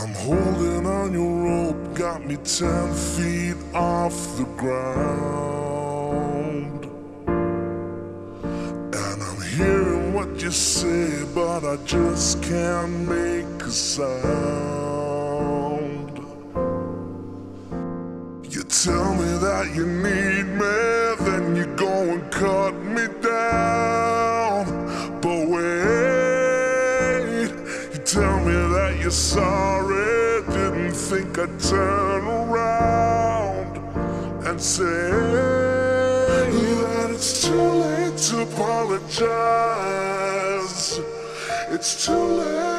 I'm holding on your rope, got me 10 feet off the ground. And I'm hearing what you say, but I just can't make a sound. You tell me that you need me, then you go and cut me down. But wait, you tell me that you're sorry, didn't think I'd turn around and say that it's too late to apologize. It's too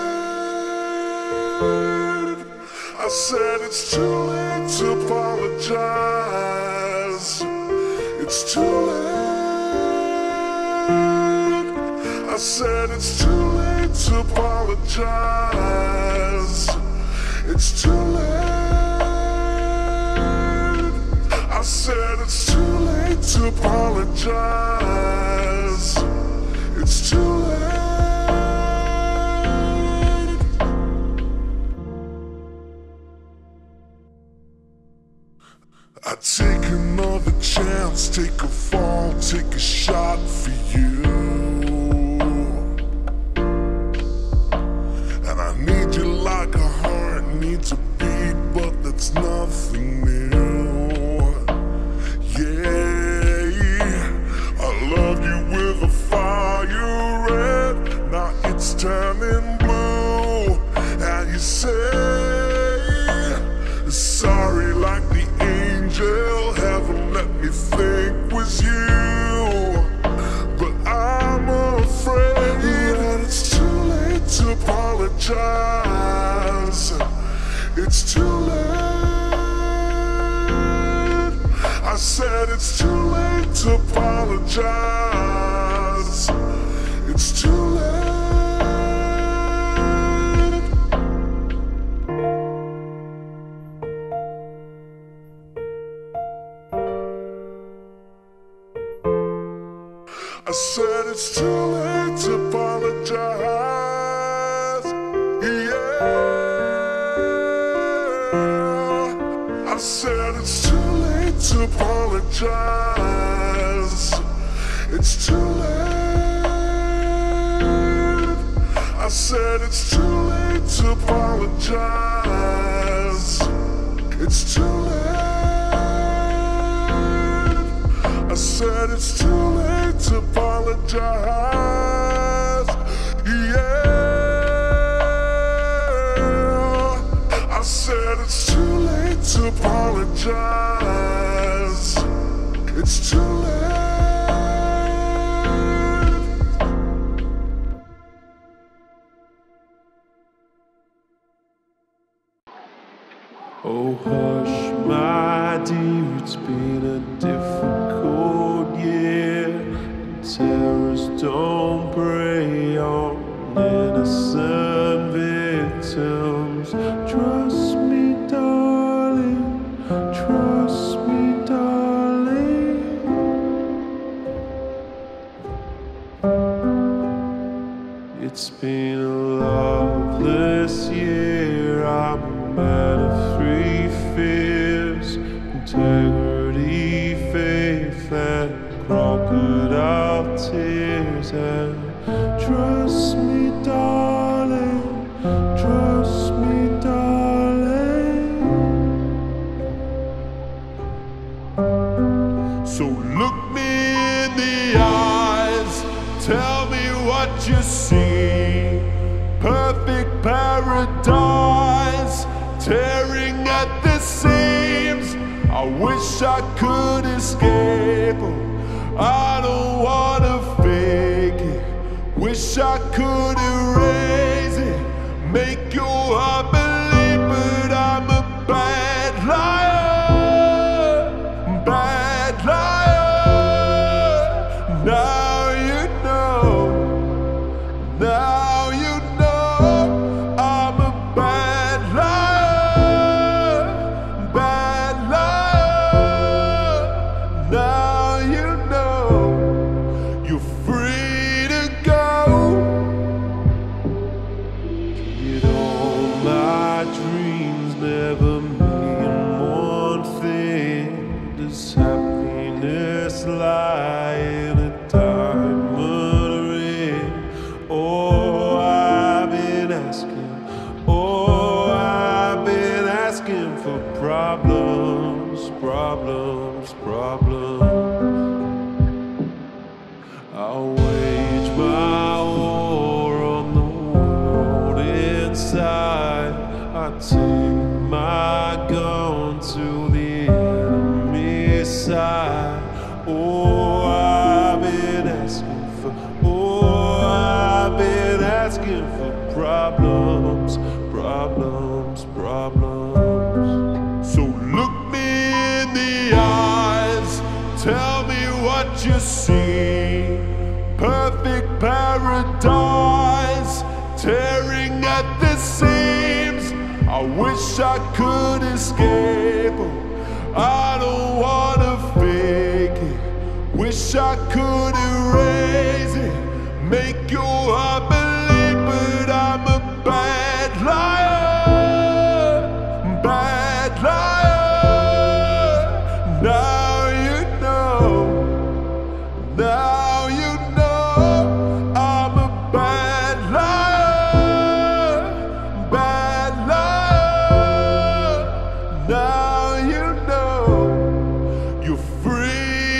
late. I said it's too late to apologize. It's too late. I said it's too late to apologize. It's too late. I said it's too late to apologize. It's too late. I'd take another chance, take a fall, take a shot for you. And I need you like a heart needs a beat, but that's nothing new. Yeah, I loved you with a fire red, now it's turning blue. And you say sorry like the angel heaven let me think was you. But I'm afraid that it's too late to apologize. It's too late. I said it's too late to apologize. It's too late. I said it's too late to apologize. Yeah. I said it's too late to apologize. It's too late. I said it's too late to apologize. It's too late. I said it's too late to apologize. Yeah. I said it's too late to apologize. It's too late. Oh hush, my dear, it's been a difficult year. Terrors don't prey on innocent victims. Trust me, darling. Trust me, darling. It's been a loveless year. I'm a man of three fears: integrity, faith, and crocodile tears. And trust me, darling. Trust me, darling. So look me in the eyes, tell me what you see. Perfect paradise, tearing at the seams. I wish I could escape. I don't wanna fake it. Wish I could erase it, make your heart believe, but I'm a bad liar, bad liar. Now you know, now you know, I'm a bad liar, bad liar. Now you know, you're free to go. I'll wage my war on the world inside. I take my gun to the enemy side. Oh, I've been asking for problems, problems, problems. So look me in the eyes, tell me what you see. Perfect paradise, tearing at the seams. I wish I could escape. I don't wanna fake it. Wish I could erase it, make your heart believe, but I'm a bad liar, bad liar. Now you know, now you know, I'm a bad liar, bad liar. Now you know, you're free to go.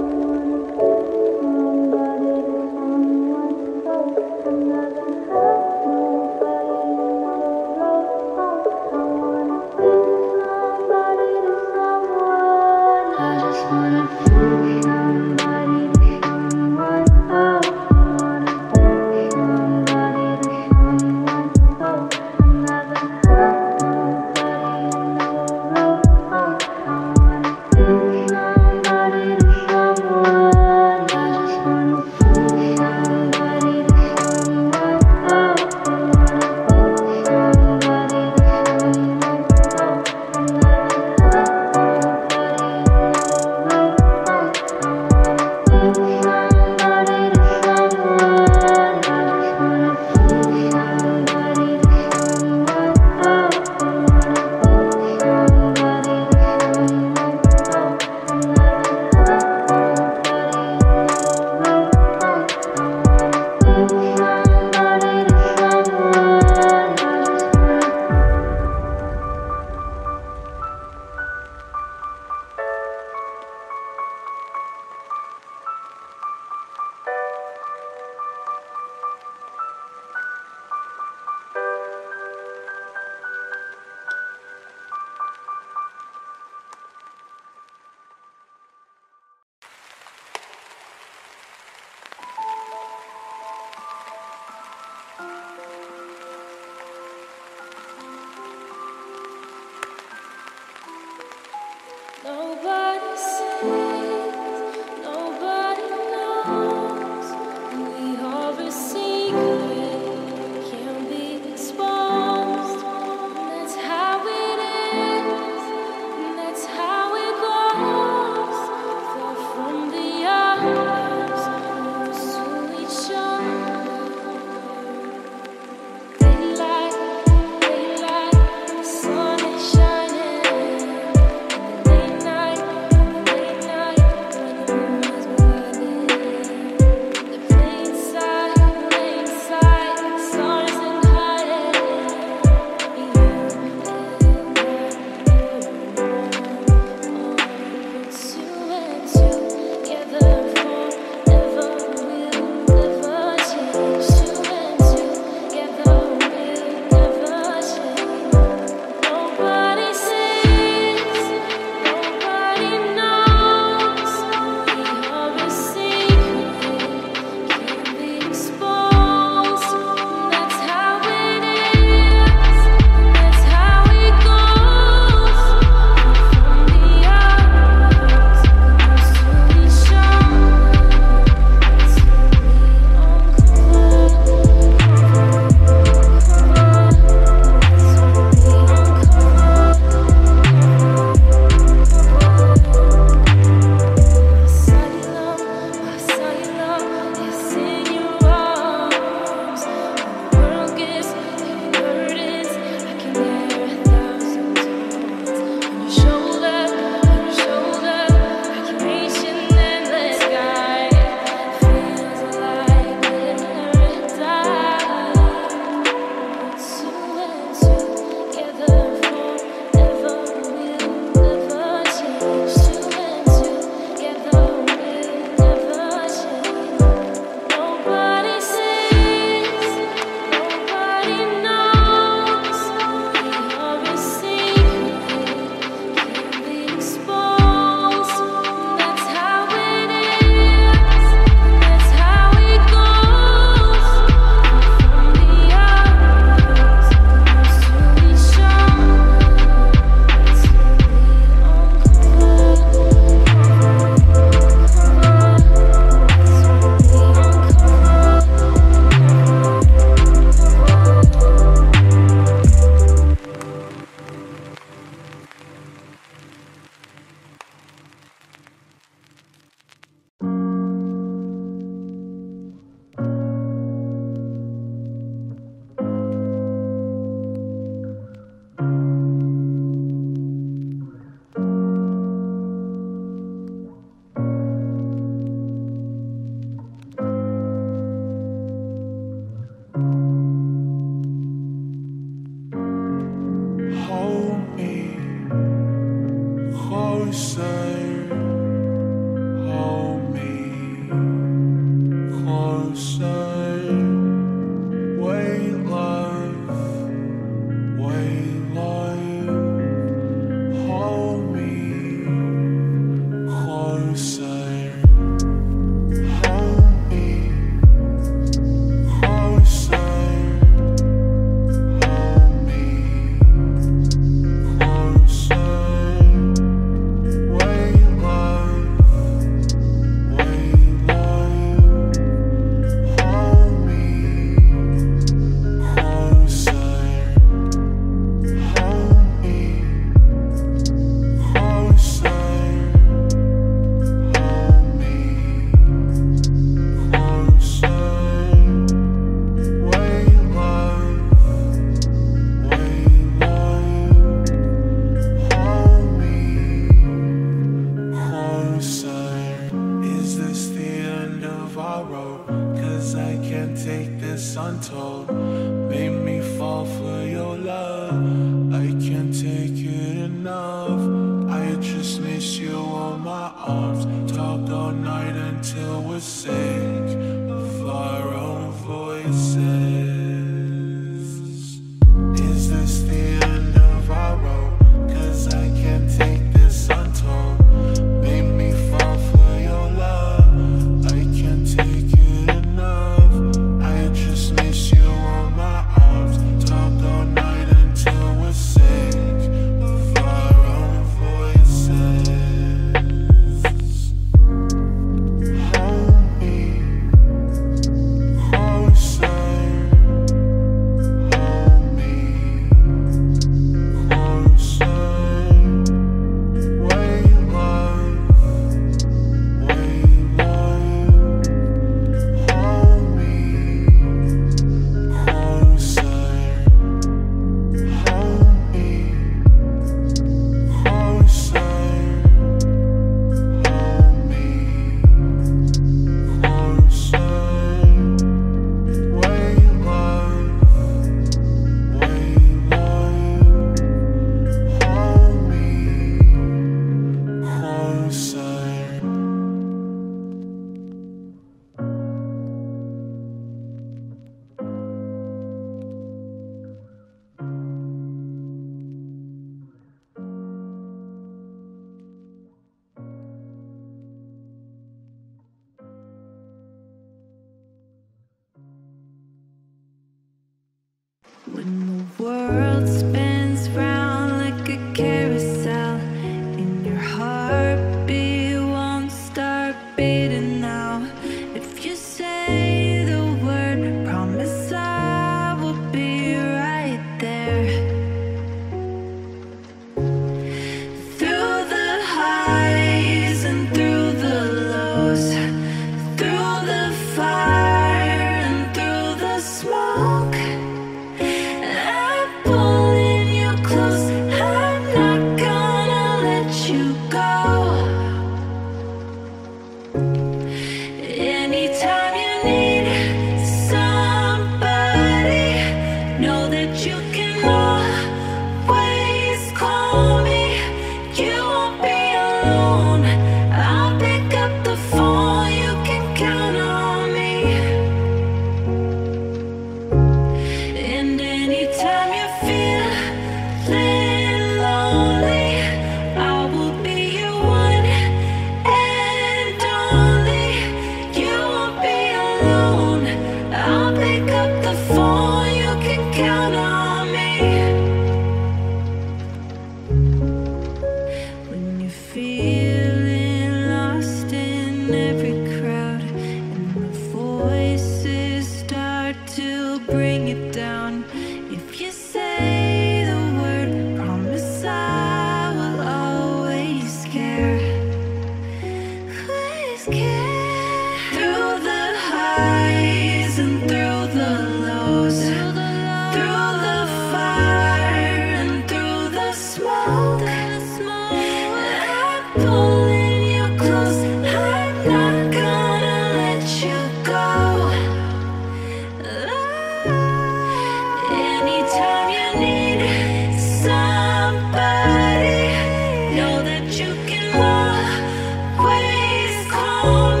Know that you can always call me.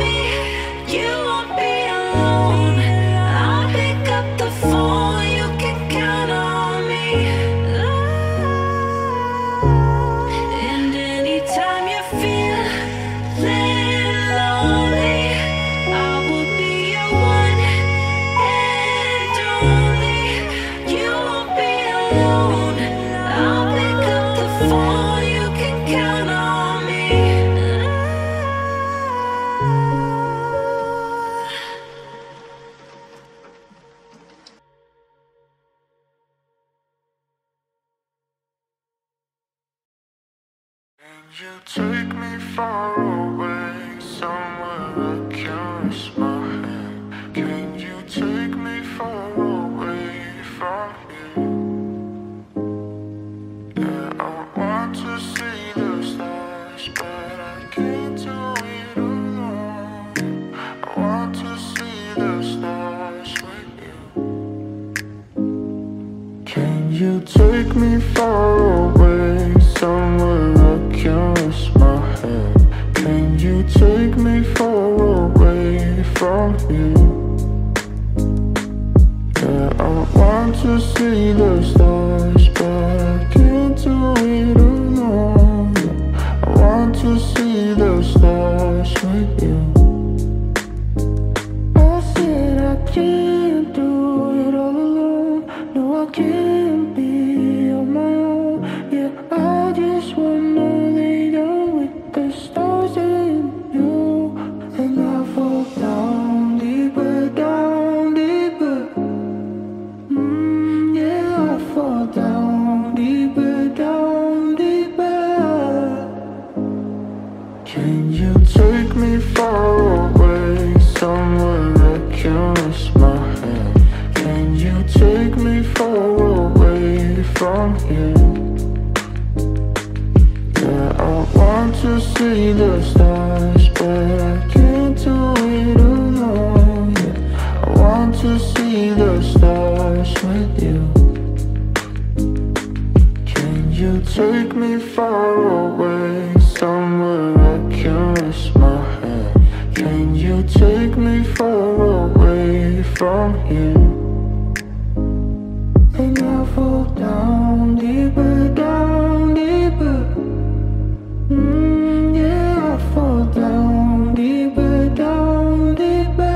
take me far away, somewhere I can rest my head? Can you take me far away from here? Yeah, I want to see the stars, but I can't do it alone. Yeah, I want to see the stars with you. I said I can't do it all alone. No, I can't be on my own. Yeah, I just wanna lay down with the stars and you. And I fall down deeper, down deeper. Yeah, I fall down deeper, down deeper. Can you take me far away, somewhere I can rest my head? Can you take me far away from here? Yeah, I want to see the stars, but I can't do it alone. Yeah, I want to see the stars with you. Can you take me far away, somewhere I can rest my head? Can you take me far away from here? And I fall down deeper, down deeper. Yeah, I fall down deeper, down deeper.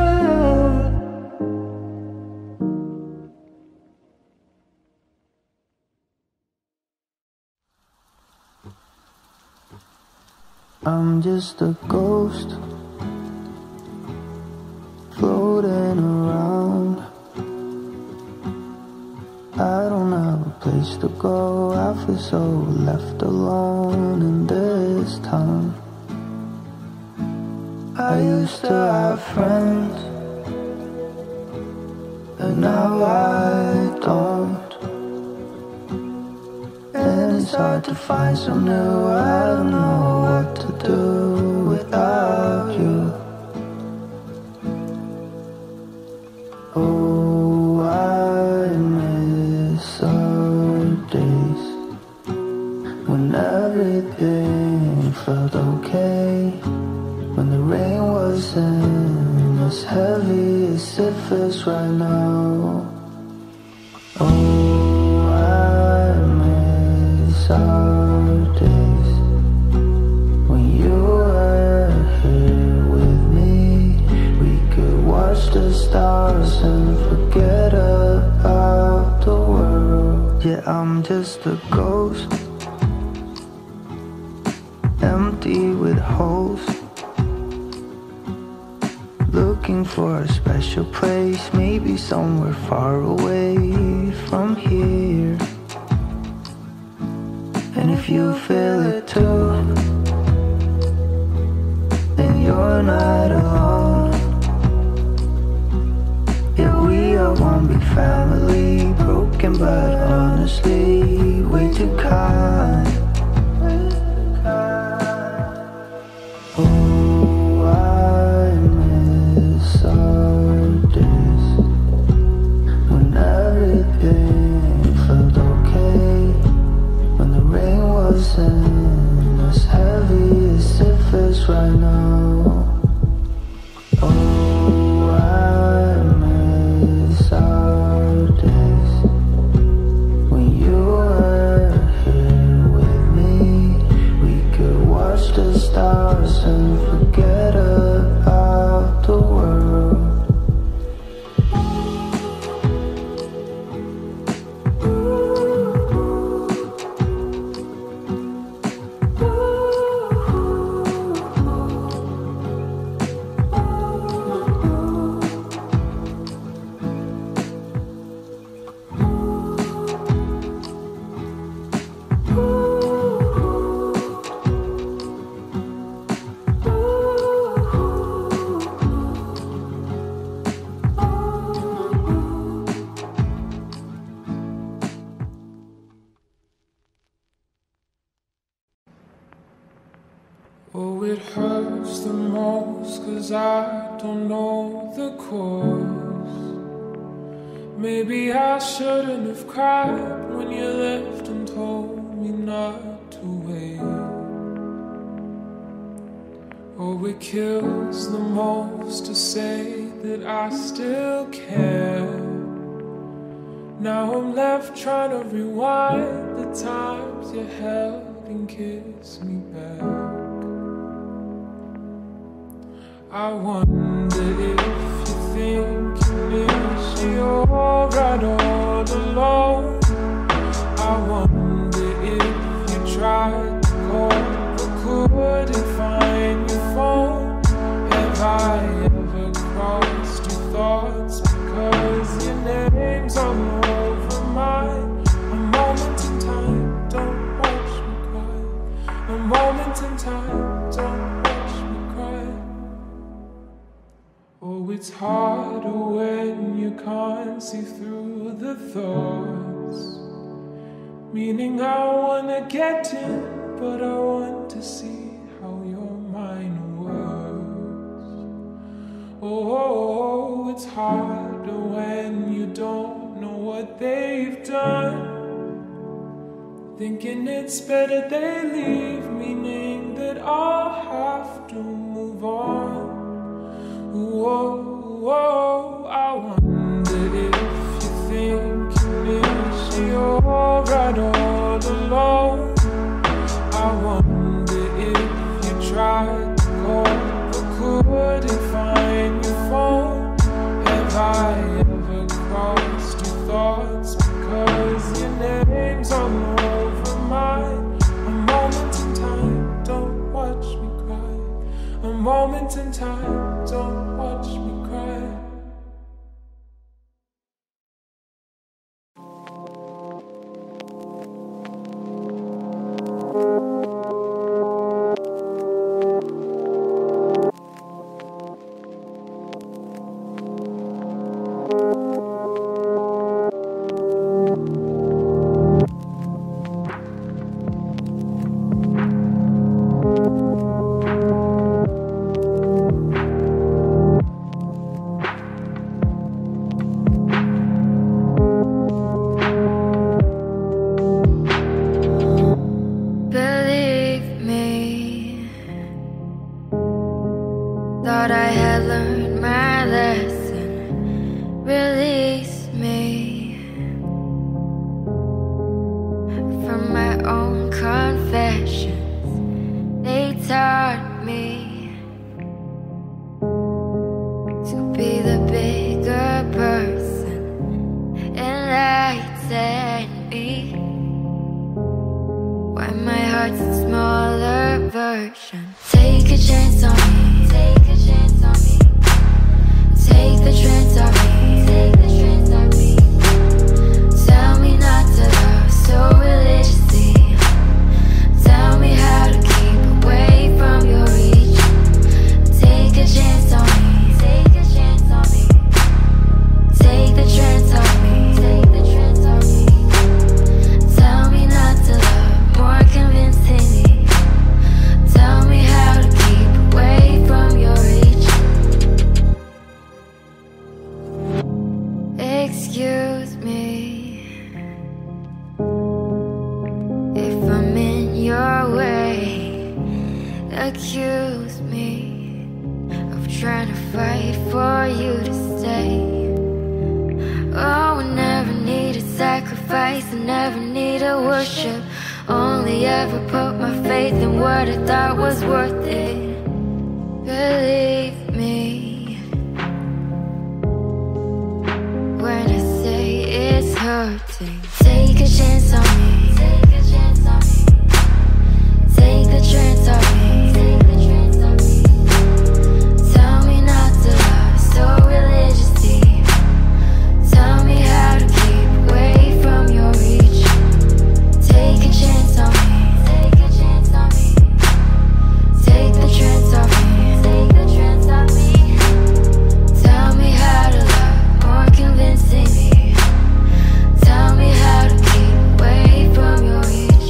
I'm just a ghost floating around. I don't have a place to go. I feel so left alone in this town. I used to have friends, and now I don't. And it's hard to find some new. I don't know what to do without you. Oh, I miss our days when everything felt okay, when the rain wasn't as heavy as it feels right now. Oh, I miss our days when you were here with me. We could watch the stars and forget about the world. Yeah, I'm just a ghost, empty with holes, looking for a special place, maybe somewhere far away from here. And if you feel it too, then you're not alone. Yeah, we are one big family, broken but honestly way too kind. Oh, I miss our days when everything felt okay, when the rain wasn't as heavy as it feels right now. Oh, I miss our days when you were here with me. We could watch the stars and forget about the world. Oh, it hurts the most 'cause I don't know the cause. Maybe I shouldn't have cried when you left and told me not to wait. Oh, it kills the most to say that I still care. Now I'm left trying to rewind the times you held and kissed me back. I wonder if you think you miss you're right all alone. I wonder if you tried to call but couldn't find your phone. Have I ever crossed your thoughts because your name's all over mine? A moment in time, don't watch me cry. A moment in time, don't watch me cry. Oh, it's harder when you can't see through the thoughts. Meaning I wanna get in, but I want to see how your mind works. Oh, it's harder when you don't know what they've done. Thinking it's better they leave, meaning that I'll have to move on. Whoa, I wonder if you think you miss you're right all alone. I wonder if you tried to call but couldn't find your phone. Have I ever crossed your thoughts because your name's all over mine? A moment in time, don't watch me cry. A moment in time, don't watch me cry. Thought I had learned my lesson. Release me from my own confessions. They taught me to be the bigger person, enlighten me. Why my heart's a smaller version. Take a chance on me. Take a chance on me. Take the chance on me. Take the chance on me. Tell me not to love so religiously. Tell me how to keep away from your reach. Take a chance on me. Take a chance on me. Take the chance on me. Take the chance on me. Tell me not to love more convincingly. Tell me how to keep away from your reach. Excuse me if I'm in your way. Accuse me of trying to fight for you to stay. Oh, I never needed sacrifice, I never needed worship. Only ever put my faith in what I thought was worth it. Believe me when I say it's hurting. Take a chance on me. Take a chance on me. Take the chance on me. Take the chance on me. Tell me not to love so religiously. Tell me how to keep away from your reach. Take a chance on me. Take a chance on me. Take the chance on me. Take the chance on me. Tell me how to love more convincingly. Tell me how to keep away from your reach.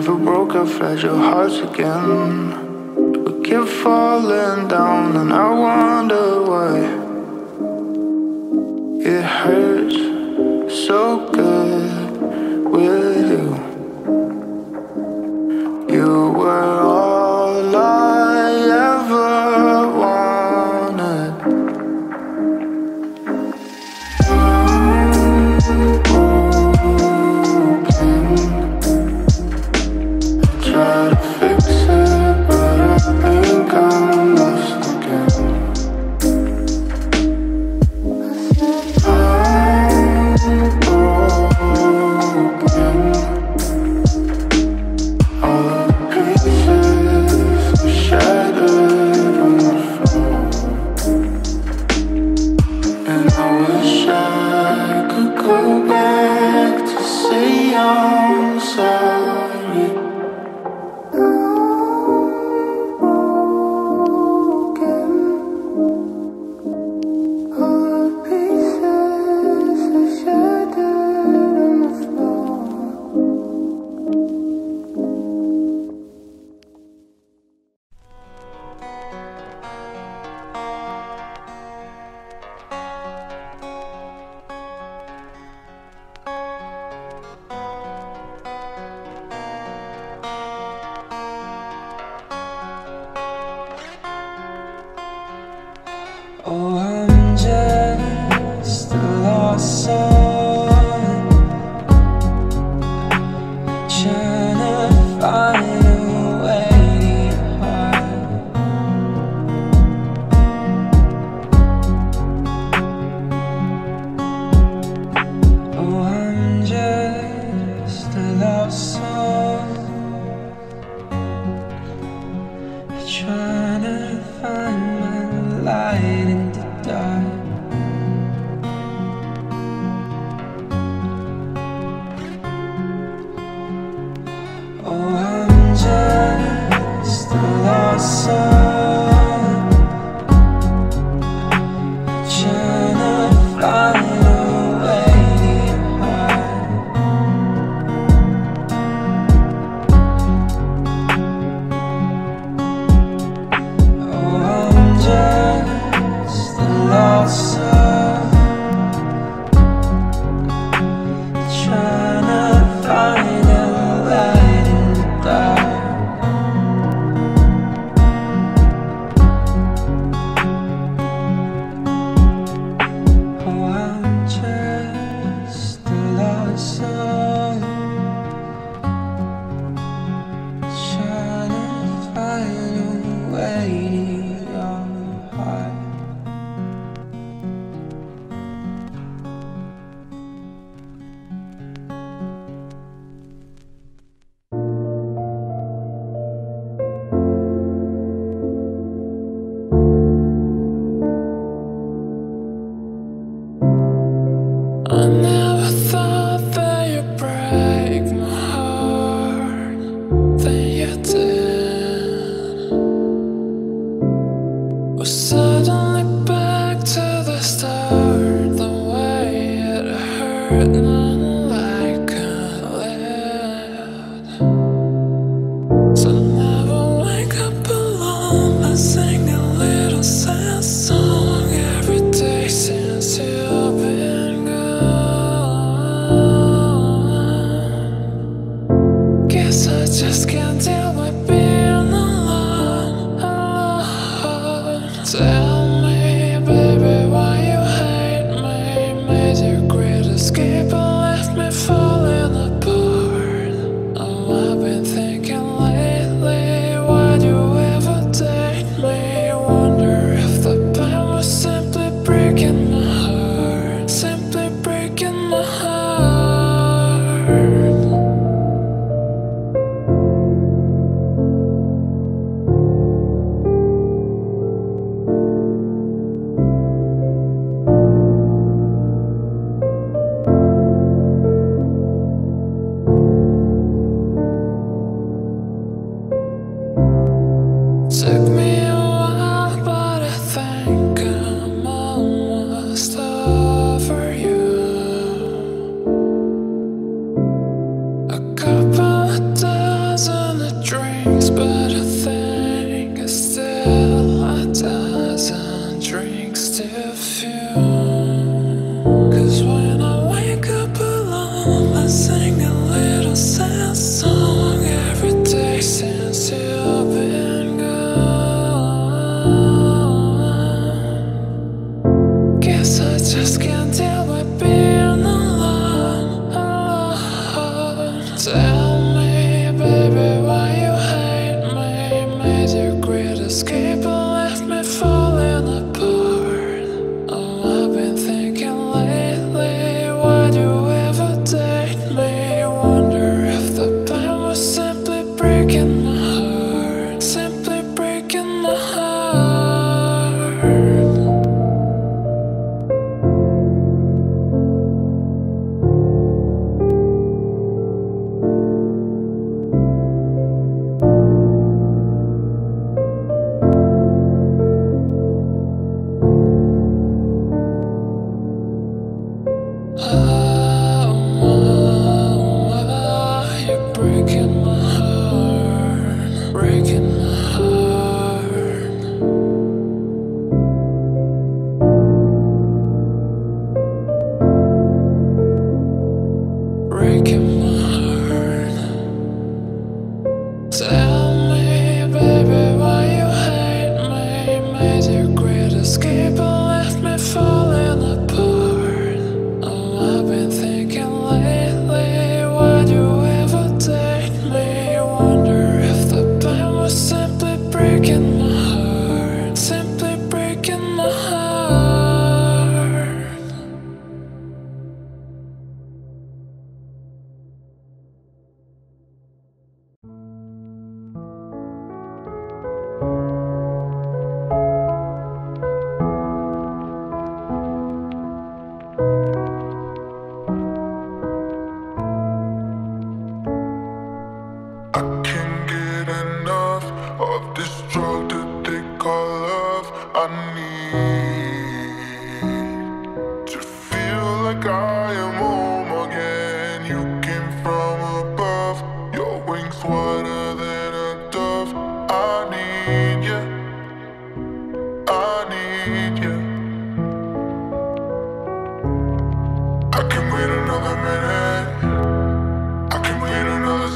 never broke our fragile hearts again. We kept falling down and I wonder why. It hurts so good with you. You were all I ever wanted. I'm broken. I try to fix it, but I think I'm lost again. I'm broken. All the pieces are shattered on the floor, and I wish I could go back to say I'm sorry. Broken. All the pieces are shattered on the floor. Oh, I'm just a lost soul, trying to find a way to hide. Oh, I'm just a lost soul, trying to find my light in the dark. Oh, I'm just a lost soul, trying to find a way to hide. Oh, I'm just a lost soul, trying to find a light in the dark. Oh, I'm just a lost soul, trying to find a way to hide. I never thought that you'd break my heart, then you did. We're suddenly back to the start, the way it hurt, none like could live. So never wake up alone, I sing a little sad song every day since you've been gone. Guess I just can't deal with being alone, alone. Tell me, baby, why you hate me? Made your great escape and left me falling apart. Oh, I've been thinking lately, why'd you ever date me? Wonder if the pain was simply breaking my heart, simply breaking my heart.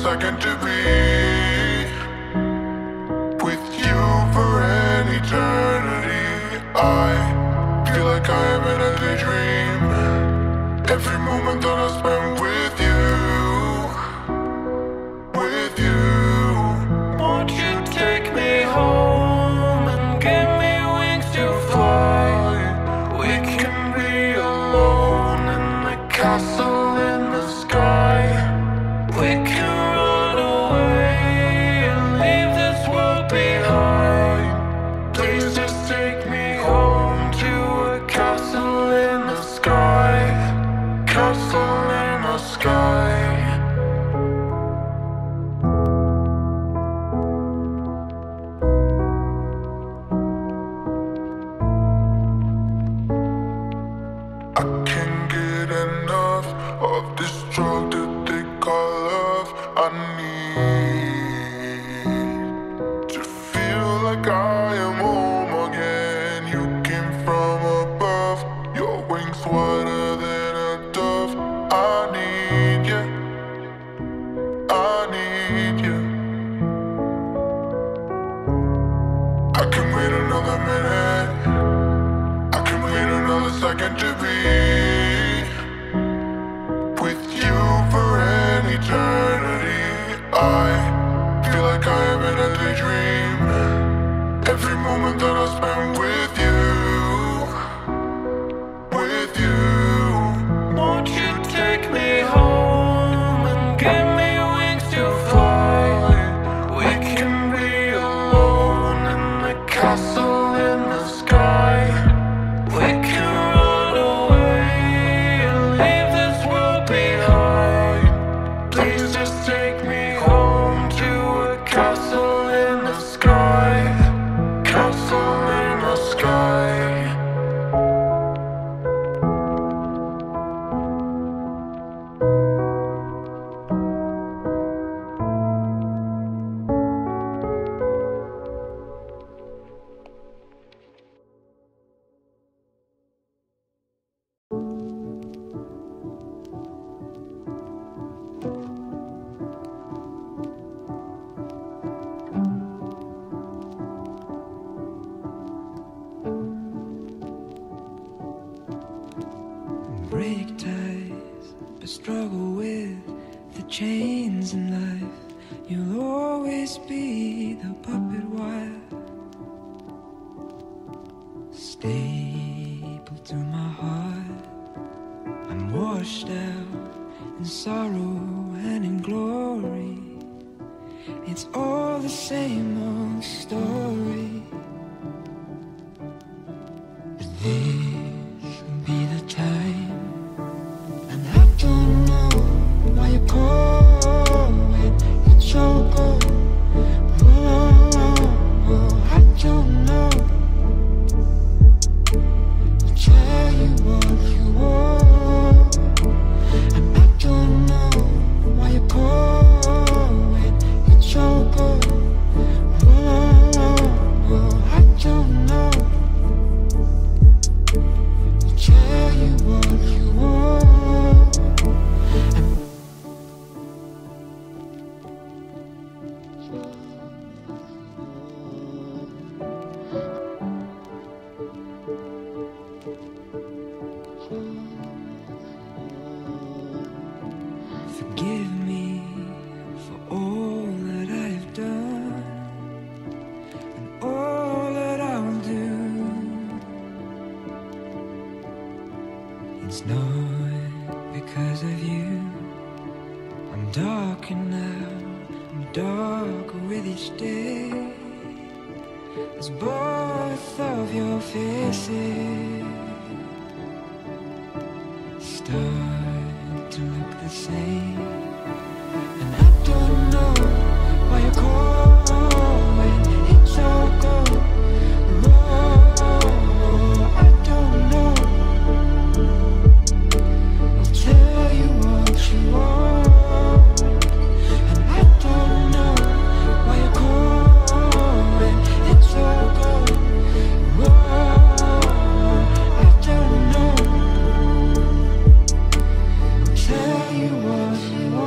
second to be with you for an eternity. I feel like I am in a daydream. Every moment that I spend with you, with you. Won't you take me home and give me wings to fly? We can be alone in the castle in the sky. We can run away and leave this world behind. Please just take me home to a castle in the sky. Castle in the sky. I can't get enough of this drug that they call love. I need to feel like I am home again. You came from above, your wings wider than a dove. I need you, I need you. I can wait another minute, I can wait another second to be with you for an eternity. I feel like I am in a daydream. Every moment that I spend with you, with you. Won't you take me home and give me wings to fly? We can be alone in the castle in the sky. We can run away and leave this world behind. Please just take me home to a castle in the sky. Castle in the sky. Break ties, but struggle with the chains in life. You'll always be the puppet wire, stapled to my heart. I'm washed out in sorrow and in glory. It's all the same old story. But this will be the time. And I don't know why you're going, you're choking. Oh, I don't know. I'll tell you what you want. And I don't know why you're going, you're choking. Oh, I don't know. I'll tell you what you want. Forgive me for all that I've done and all that I'll do. It's not because of you. I'm darker now, I'm darker with each day. As both of your faces start to look the same. And I don't know why you're calling, it's all gone wrong. I don't know. I'll tell you what you want. And I don't know why you're calling, it's all gone wrong. I don't know. I'll tell you what you want.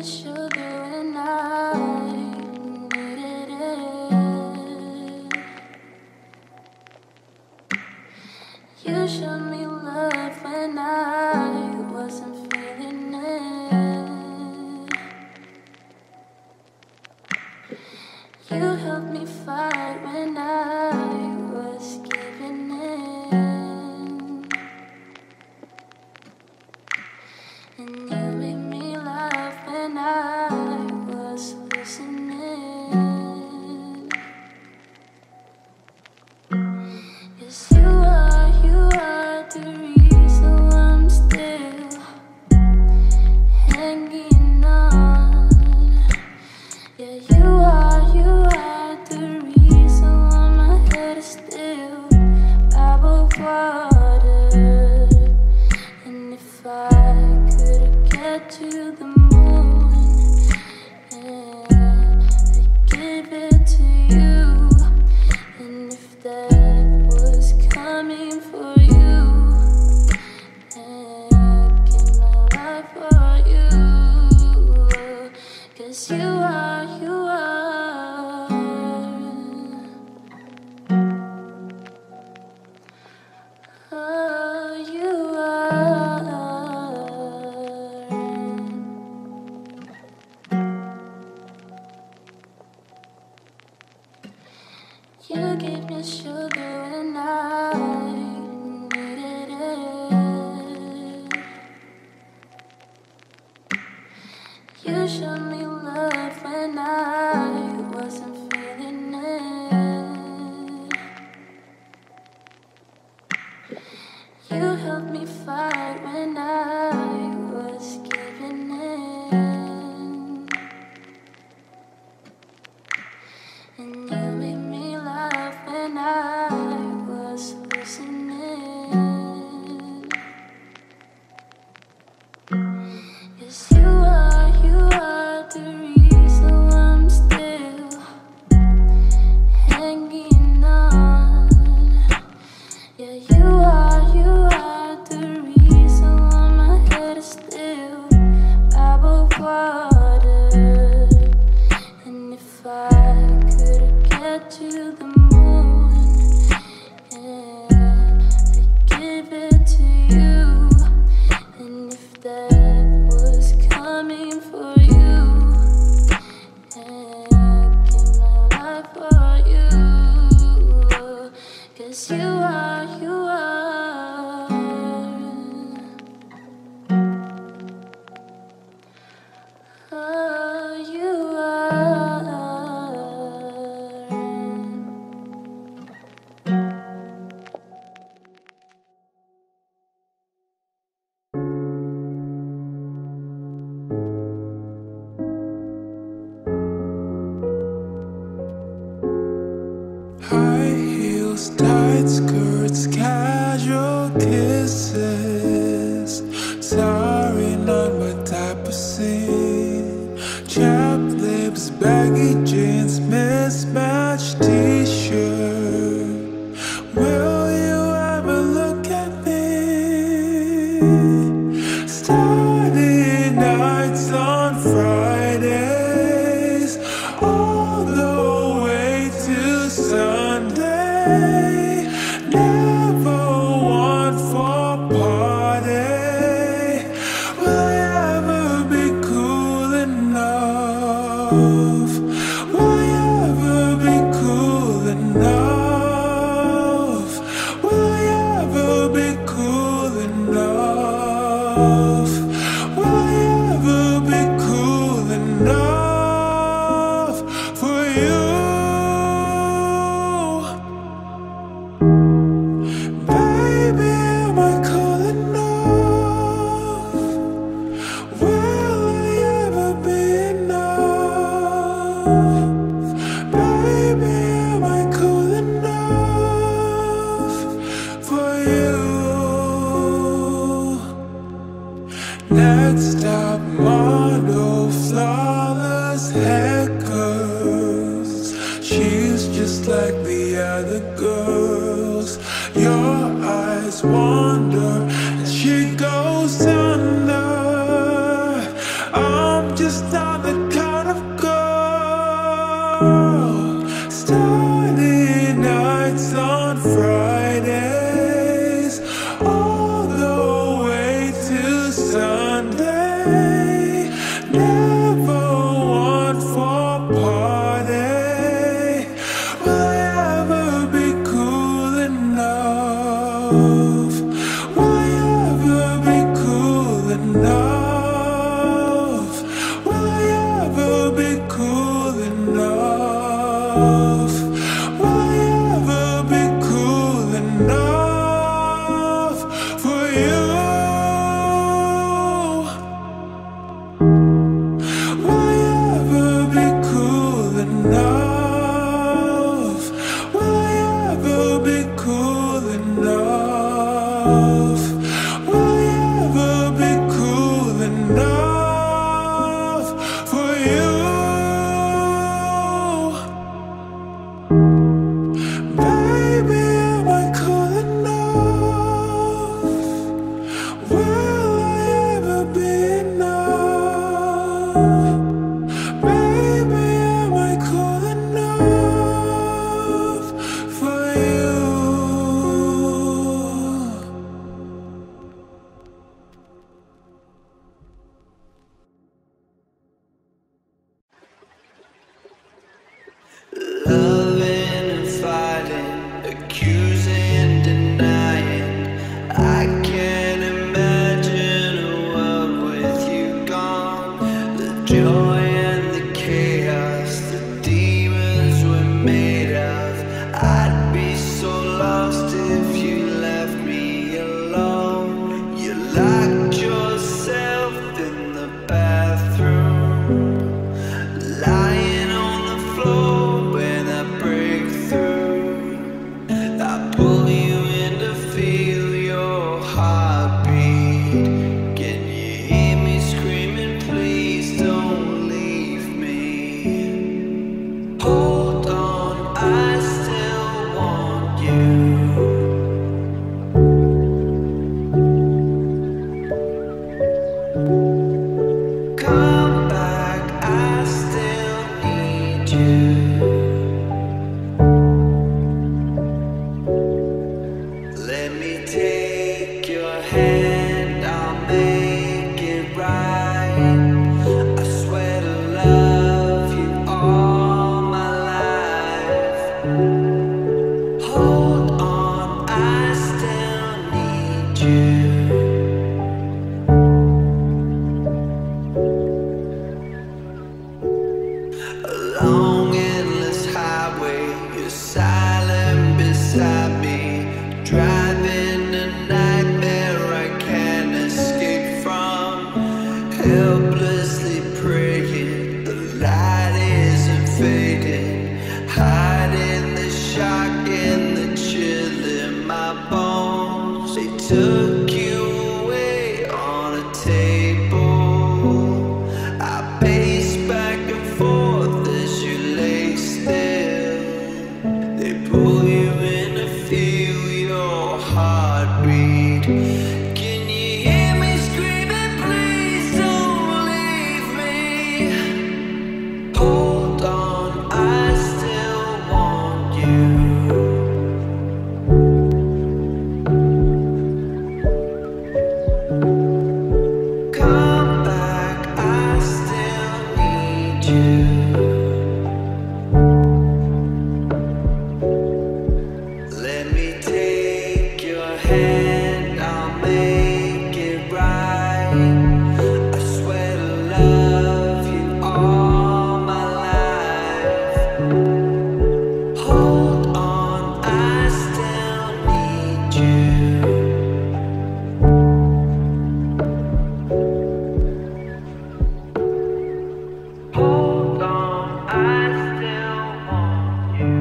me sugar when I needed it. You showed me love when I wasn't feeling it. You helped me fight when I was giving in. And you made me laugh when I was listening. Yes, you are the reason I'm still hanging on. Yeah, you are the reason why my head is still above water. And if I could get to the moon and give it to you, and if that was coming for you, and give my life for you, 'cause you are. Oh, you are. You gave me sugar when I needed it. You showed me love when I wasn't feeling it. You helped me fight when I was giving in. And you made me laugh when I was listening. Yes, you are the reason I'm still hanging on. Yeah, you are the reason why my head is still above water. And if I could get to the moon and give it to you, and if that was coming for you, and give my life for you, 'cause you are. Oh, you are. High heels, tight skirts, casual kisses. Sorry, not my type of scene. Chapped lips, baggy jeans, mismatched t-shirt. Will you ever look at me? Starting nights on Fridays, all the way to Sunday. Never one for party. Will I ever be cool enough? Will I ever be cool enough? Will I ever be cool enough? Will I ever be cool enough for you? Baby, am I cool enough? Will I ever be enough? Baby, am I cool enough for you? Next stop, model, flawless hair curls. She's just like the other girls. Your eyes wander and she goes under. I'm just be cool enough? Will I ever be cool enough for you? Will I ever be cool enough? Will I ever be cool enough? Will I ever be cool enough for you? Baby, am I cool enough? Will I ever be enough? Baby, am I cool enough for you? Loving and fighting, accusing, denying. I can't imagine a world with you gone. The joy and the chaos, the demons we're made of. I'd be so lost if you left me alone. You locked yourself in the bathroom, lying on the floor when I break through. I pull you in to feel your heartbeat. Can you hear me screaming, please don't leave me? Hold on, I still want you. Come back, I still need you. Let me take your hand, I'll make it right. I swear to love you all my life. Hold on, I still need you. A long endless highway, you're silent beside me. Driving a nightmare I can't escape from. Helplessly praying, the light isn't fading. Hiding the shock and the chill in my bones. They took you away on a table. I pace back and forth as you lay still. They pull you in to feel your heartbeat. Can you hear me screaming, please don't leave me? Hold on, I still want you. Come back, I still need you. Let me take your hand, I'll make it right. I swear to love you all my life. Hold on, I still need you. Hold on, I still want you.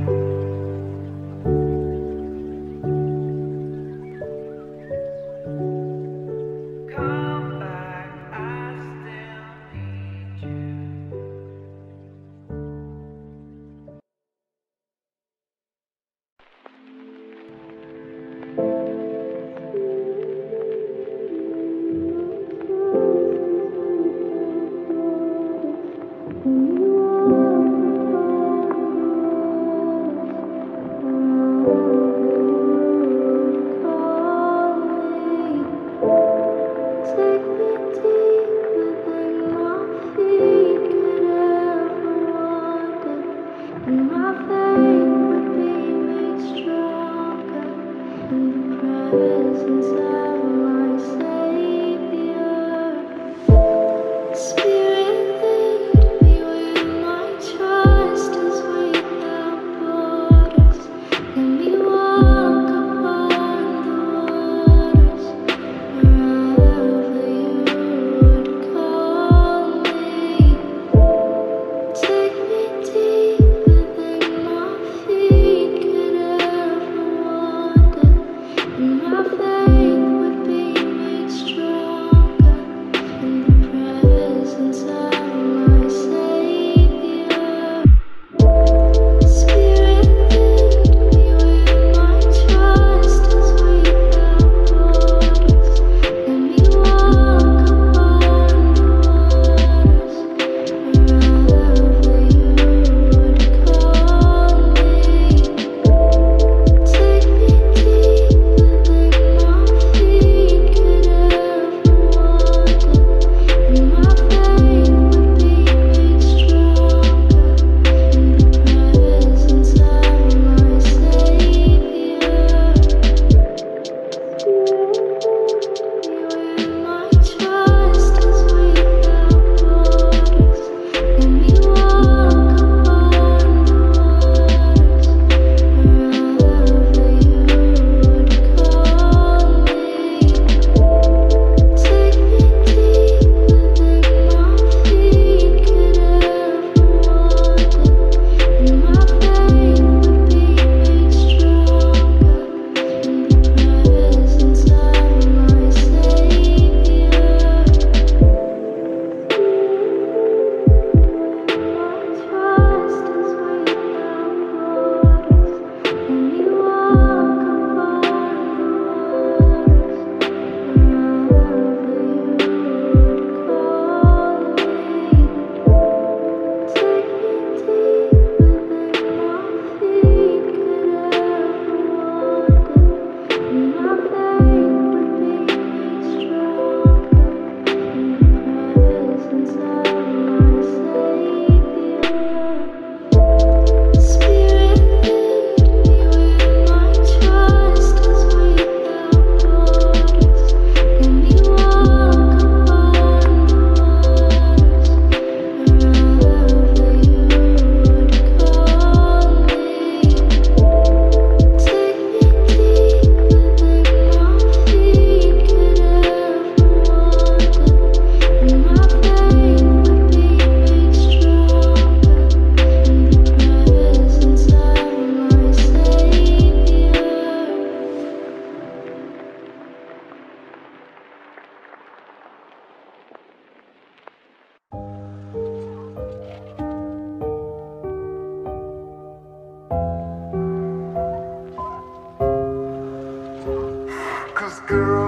Come back, I still need you. Spirit, lead me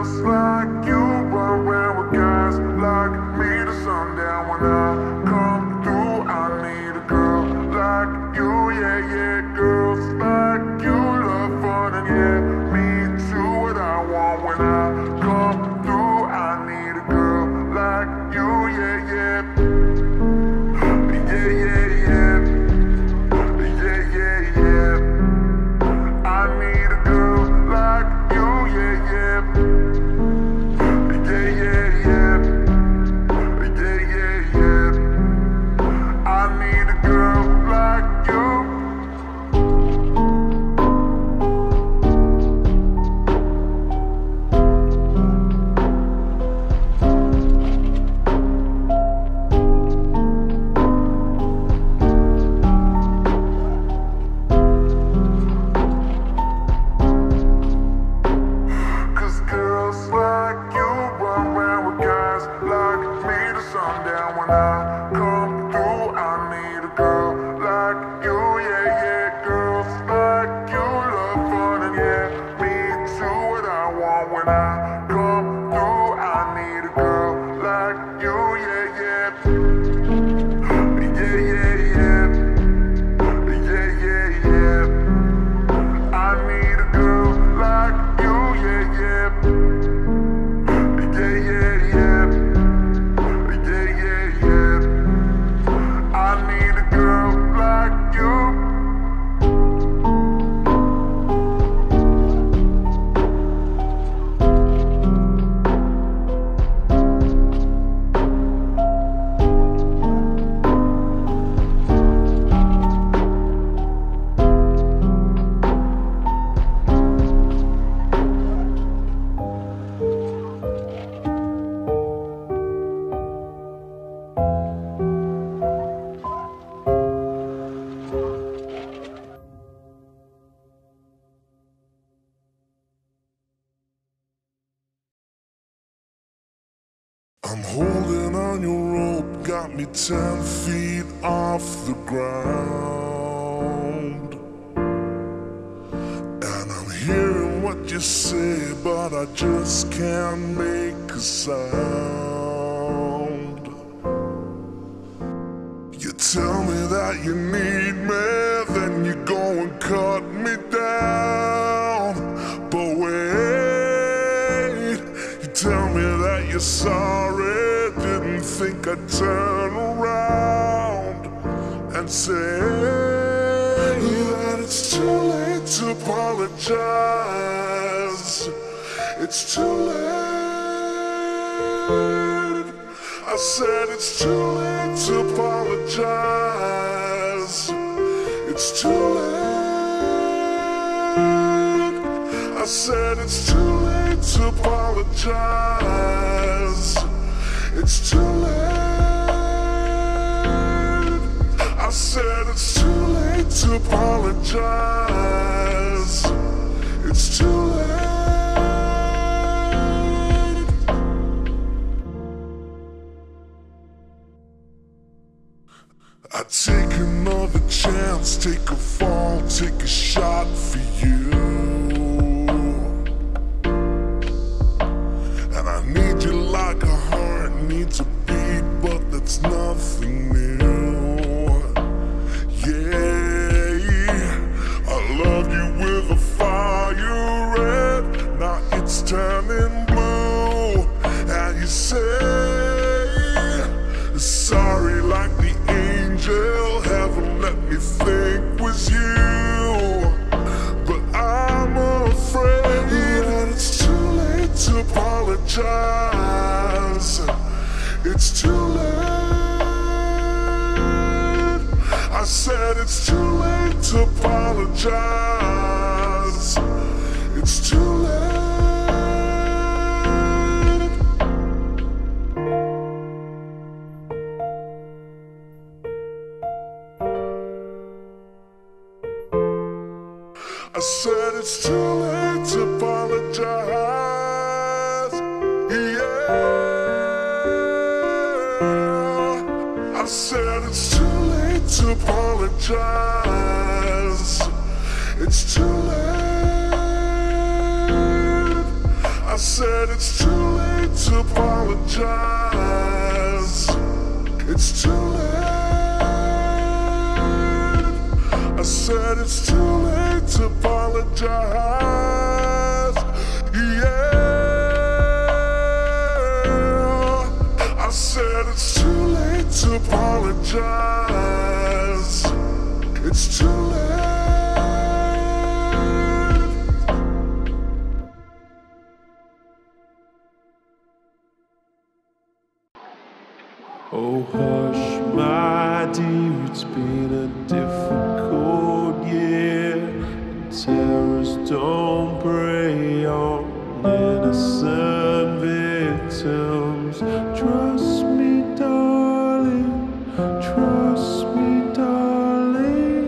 girls like you run around with guys like me to sundown. When I come through, I need a girl like you, yeah, yeah. Girls like you love fun and yeah, me too. What I want when I come through, I need a girl like you, yeah, yeah. Yeah, yeah, yeah. Yeah, yeah, yeah. I need a girl like you, yeah, yeah. Yeah, yeah, yeah. Yeah, yeah, yeah. I need a girl like you. Cause girls like you run around with guys like me to sundown. When I come through, I need a girl like you, yeah, yeah. Girls like you love fun and yeah, me too. What I want when I come through, I need a girl like you, yeah, yeah. Yeah, yeah, yeah. Yeah, yeah, yeah. I need a girl like you, yeah, yeah. Yeah, yeah, yeah. Yeah, yeah, yeah. I need a girl like you. I'm holding on your rope, got me 10 feet off the ground. And I'm hearing what you say, but I just can't make a sound. You tell me that you need me, then you go and cut me down. But wait, you tell me that you're sorry, didn't think I'd turn around and say that it's too late to apologize. It's too late. I said it's too late to apologize. It's too late. I said it's too late to apologize. It's too late. I said it's too late to apologize. It's too late. I take another chance, take a fall, take a shot for you. And I need you like a heart needs a beat, but that's nothing new. Yeah, I loved you with a fire red, now it's turning blue. And you say sorry like the angel heaven let me think was you. But I'm afraid that it's too late to apologize. It's too late. I said it's too late to apologize. It's too late. I said it's too late to apologize. Yeah. I said it's too late to apologize. It's too late. I I said it's too late to apologize. It's too late. I said it's too late to apologize. Yeah. I said it's too late to apologize. It's too late. Oh hush, my dear, it's been a difficult year. And terrorists don't prey on innocent victims. Trust me, darling, trust me, darling.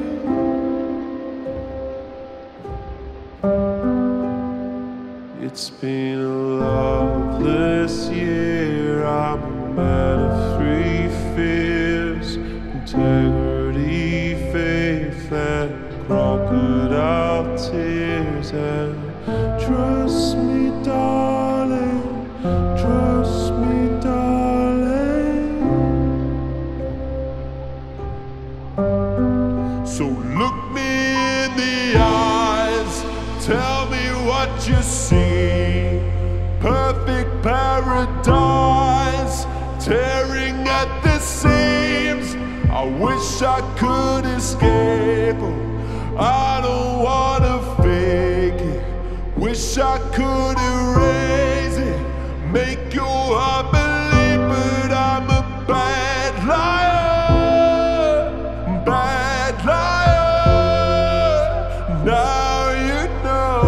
It's been a loveless year. I'm a man of three fears: integrity, faith, and crocodile tears. And trust me, darling, trust me, darling. So look me in the eyes, tell me what you see. Perfect paradise, tearing at the seams. I wish I could escape. I don't wanna fake it. Wish I could erase it, make your heart believe, but I'm a bad liar, bad liar. Now you know,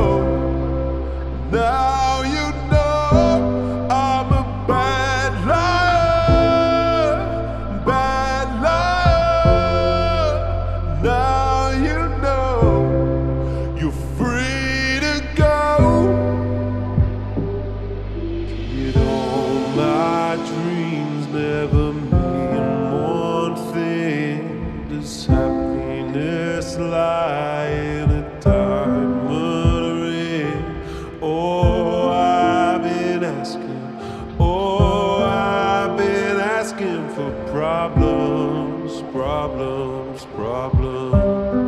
now you know I'm a bad liar, bad liar. Now you know you're free to go. Get all my dreams, never mean one thing. Does happiness lie in a diamond ring? Oh, I've been asking for problems, problems, problems.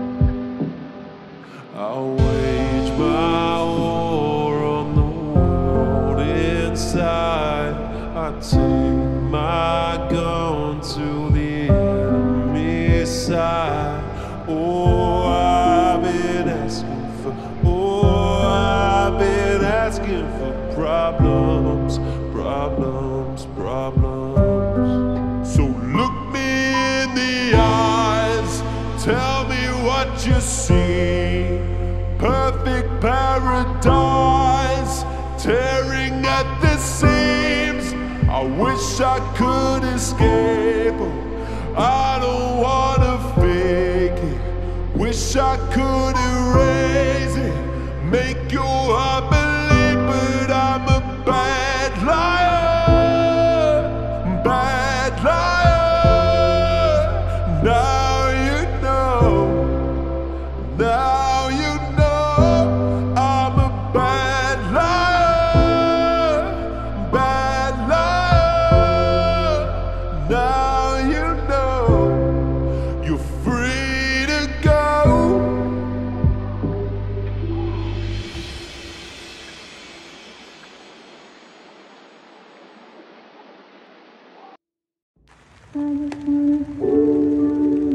I'll wage my war on the world inside. I take my gun to the enemy's side. Oh, I've been asking for problems, problems, problems. So look me in the eyes, tell me what you see. Perfect paradise, tearing at the seams. I wish I could escape. I don't wanna fake it. Wish I could erase it, make your heart believe, but I'm a bad liar, bad liar. Now you know, now you know I'm a bad liar, bad liar. Now you know you're free to go. I just wanna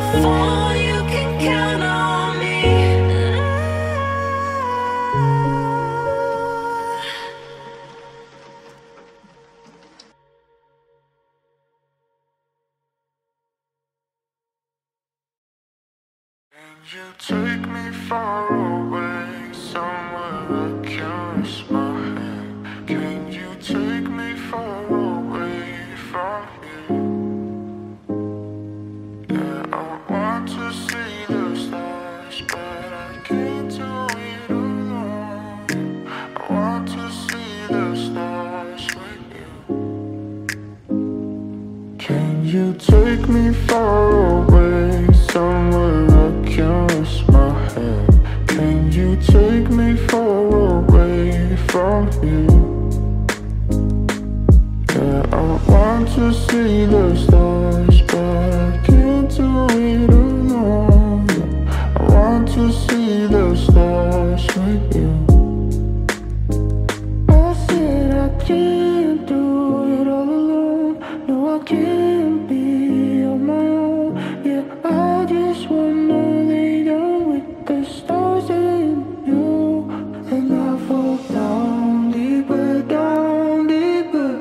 fall, you can count on me. Can you take me far away, somewhere I can rest my head? Can you take me far away from here? Yeah, I want to see the stars, but I can't do it alone. I want to see the stars with you. Can you take me far away, somewhere I can rest my head? Can you take me far away from here? Yeah, I want to see the stars, but I can't do it alone. I want to see the stars with you. I said I can't do it all alone. No, I can't be on my own. Yeah, I just wanna lay down with the stars and you. And I fall down deeper, down deeper.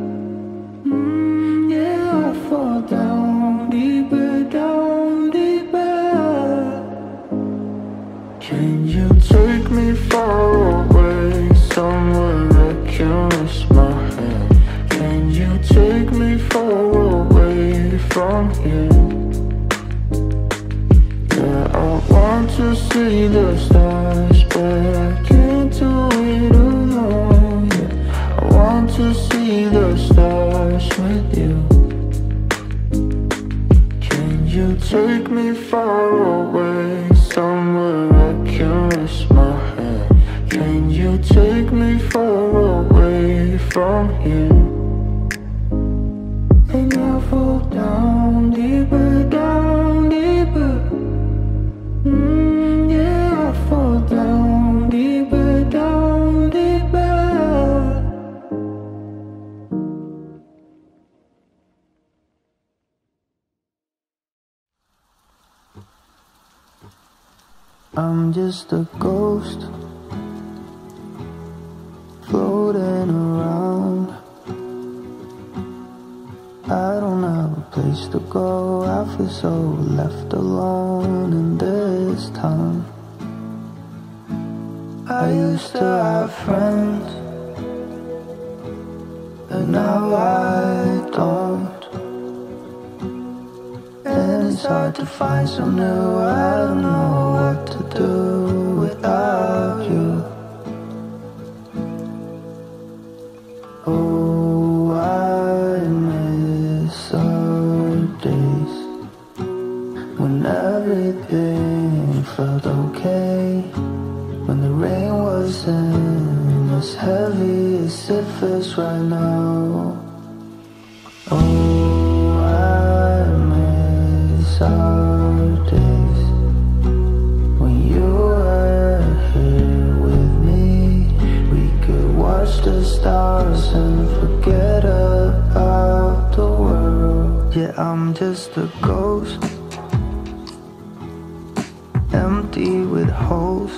Yeah, I fall down deeper, down deeper. Can you take me far away, somewhere I can rest my head? Can you take me far away from here? Yeah, I want to see the stars, but I can't do it alone. Yeah, I want to see the stars with you. Can you take me far away, somewhere I can rest my head? Can you take me far away from here? And I fall down deeper, down deeper. Yeah, I fall down deeper, down deeper. I'm just a ghost floating around. I don't have a place to go. I feel so left alone in this town. I used to have friends, and now I don't. And it's hard to find some new. I don't know what to do without you. Oh, I miss our days when everything felt okay, when the rain wasn't as heavy as it feels right now. Oh, I miss our days when you were here with me. We could watch the stars and forget about the world. Yeah, I'm just a ghost, empty with holes,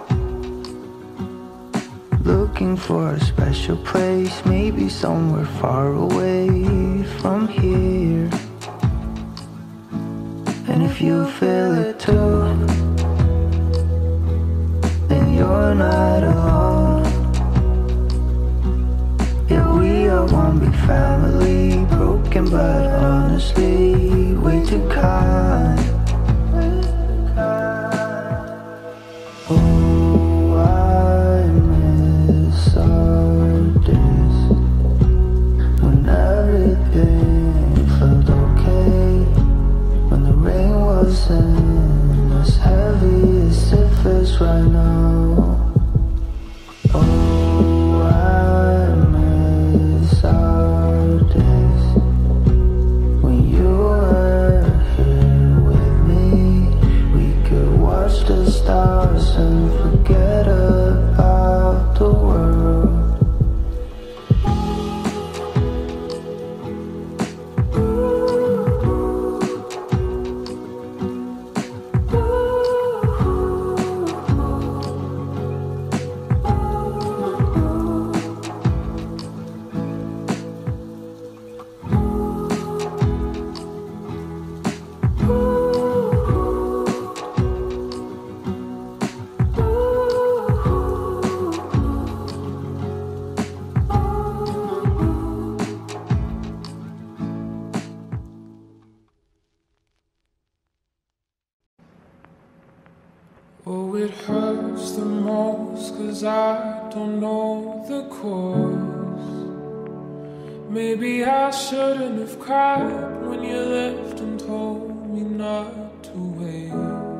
looking for a special place, maybe somewhere far away from here. And if you feel it too, then you're not alone. Yeah, we are one big family, broken but honestly way too kind. Oh, I miss our days when everything felt okay, when the rain wasn't as heavy as it feels right now. Oh, I miss our days when you were here with me. We could watch the stars and forget about the world. Oh, it hurts the most 'cause I don't know the cause. Maybe I shouldn't have cried when you left and told me not to wait.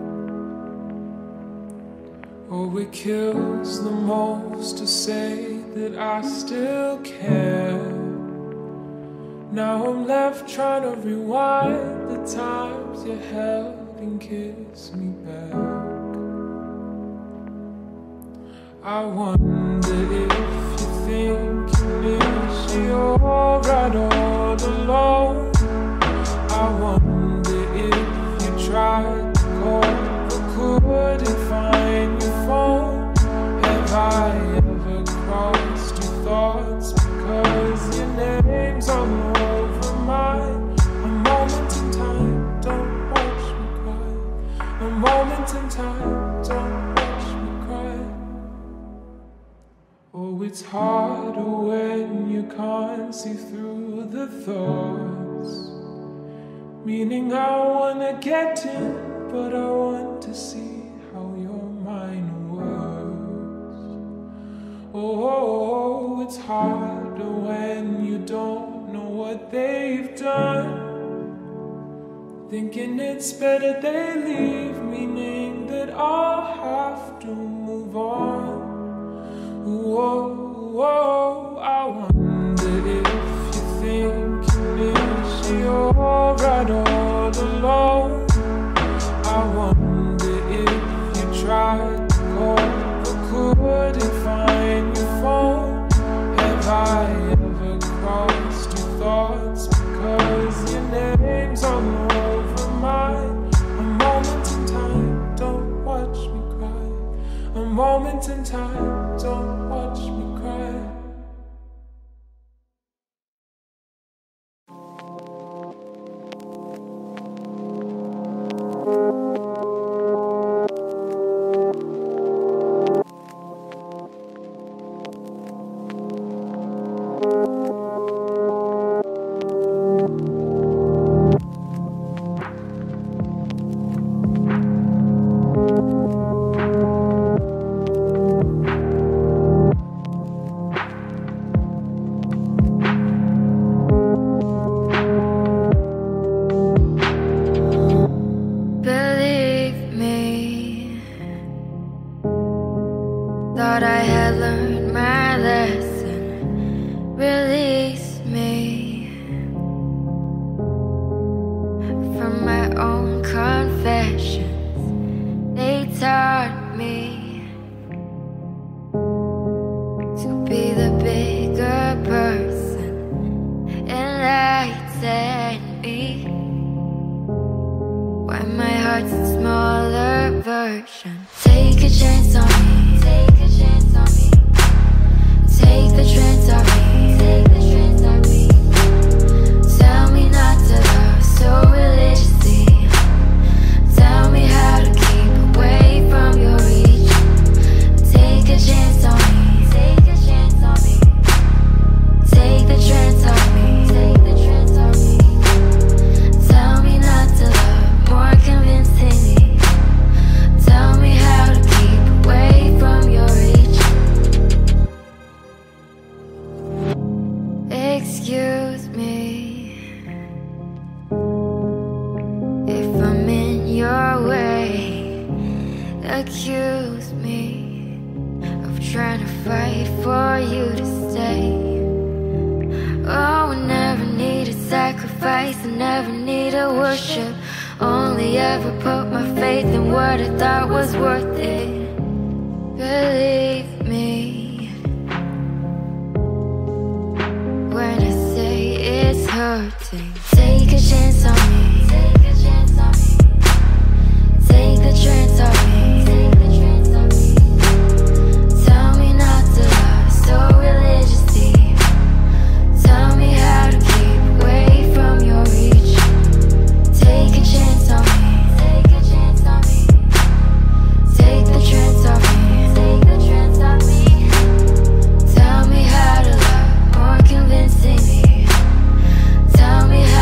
Oh, it kills the most to say that I still care. Now I'm left trying to rewind the times you held and kissed me back. I wonder if you think you miss you're right all alone. I wonder if you tried to call but couldn't find your phone. Have I ever crossed your thoughts because your name's all over mine? A moment in time, don't watch me cry. A moment in time, don't watch me cry. Oh, it's harder when you can't see through the thoughts. Meaning I wanna get in, but I want to see how your mind works. Oh, it's harder when you don't know what they've done. Thinking it's better they leave, meaning that I'll have to move on. Whoa, I wonder if you think you miss you're right all alone. I wonder if you tried to call but couldn't find your phone. Have I ever crossed your thoughts because your name's all over mine? A moment in time, don't watch me cry. A moment in time, don't watch me cry. Thought I had learned my lesson. Release me from my own confessions. They taught me to be the bigger person, enlighten me. Why my heart's a smaller version. Take a chance on me. Take a chance on me. Take the chance on me. Take the chance on me. Tell me not to love so religiously. Tell me how to keep away from your reach. Take a chance on me. Take a chance on me. Take the chance on me. Take the chance on me. Tell me not to love more convincingly. Tell me how to keep away from your reach. Excuse me if I'm in your way. Accuse me of trying to fight for you to stay. Oh, I never needed sacrifice, I never needed worship. Only ever put my faith in what I thought was worth it. Believe me when I say it's hurting. Take a chance on me. Take a chance on me. Take the chance on me. Take the chance on me. Tell me not to love so religiously. Tell me how to keep away from your reach. Take a chance on me. Take a chance on me. Take the chance on me. Take the chance on me. Tell me how to love more convincingly. Tell me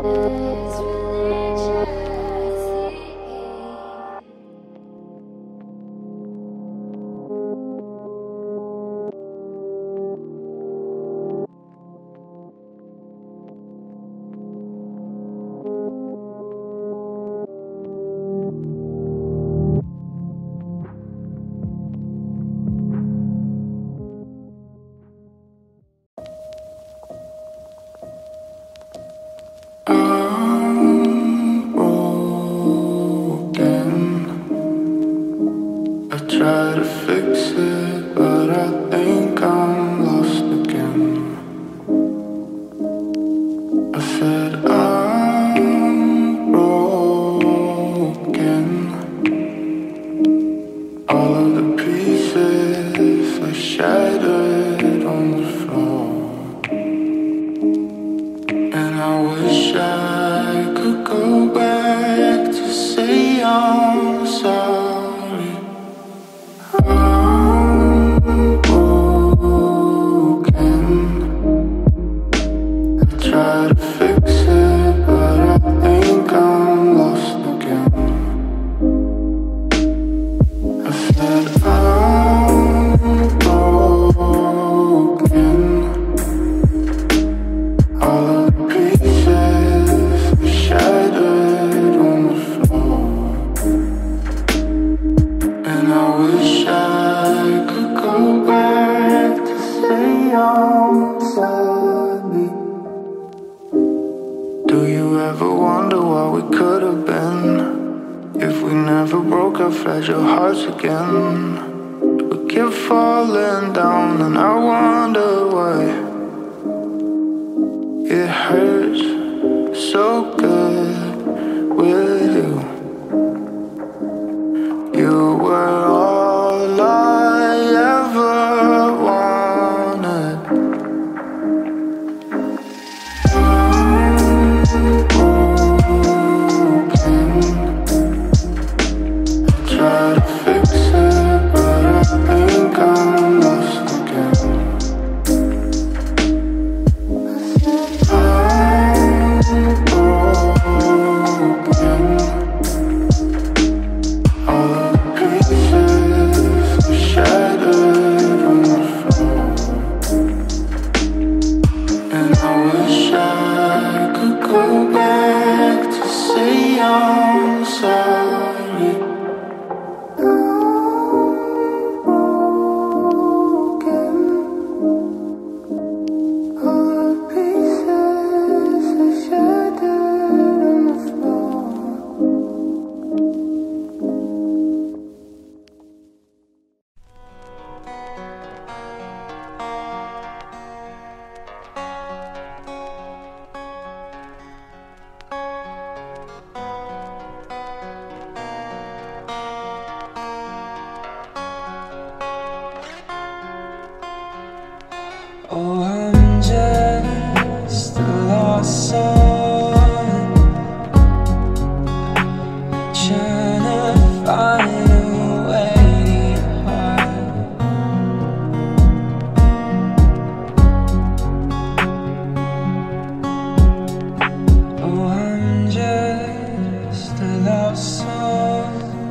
Try to fix it, but I think I'm lost again. I said I'm broken. All of the pieces are shattered on the floor, and I wish I could go back to say I'm sorry. Try to fix it, but I think I'm lost again. I said I'm broken. All of the pieces are shattered on the floor, and I wish I could go back to say I'm sorry. Do you ever wonder what we could have been if we never broke our fragile hearts again? We keep falling down and I wonder why. It hurts so good with you. You were all I ever wanted. Try to fix it, but I think I'm lost again. I'm broken. All of the pieces are shattered on the floor, and I wish I could go back to say I'm sorry. Oh, I'm just a lost soul, trying to find a way to hide. Oh, I'm just a lost soul,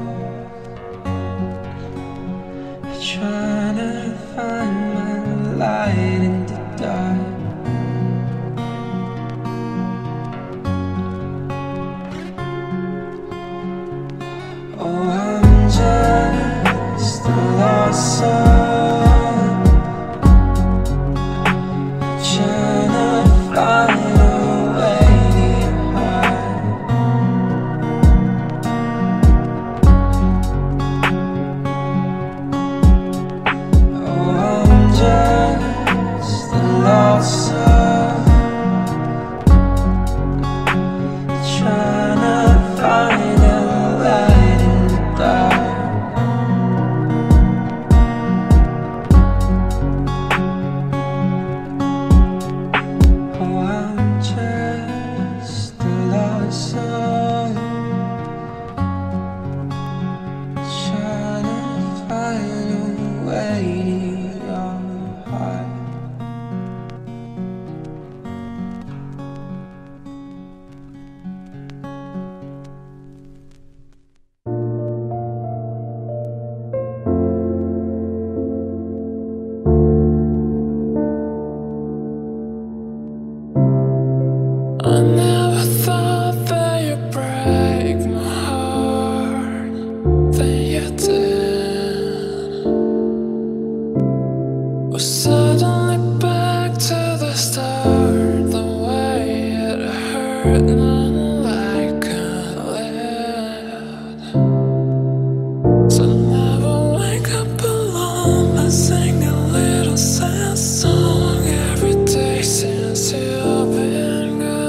trying to find my light in the dark. I never thought that you'd break my heart, then you did. We're suddenly back to the start, the way it hurt, none like it lived. So never wake up alone and sing a little sad song every day since you've been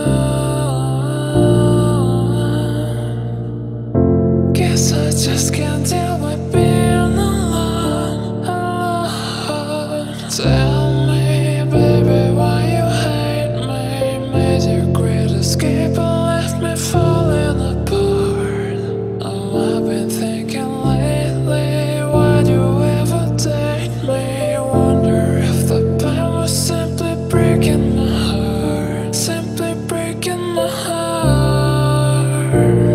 gone. Guess I just can't deal with being alone, alone. Tell me, baby, why you hate me? Made your great escape and left me falling apart. Oh, I've been thinking lately, why'd you ever date me? Wonder if the pain was simply breaking my heart, simply breaking my heart.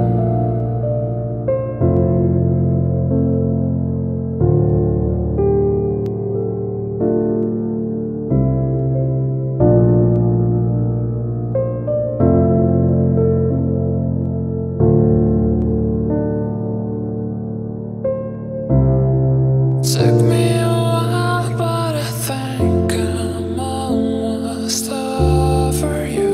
Took me a while, but I think I'm almost over you.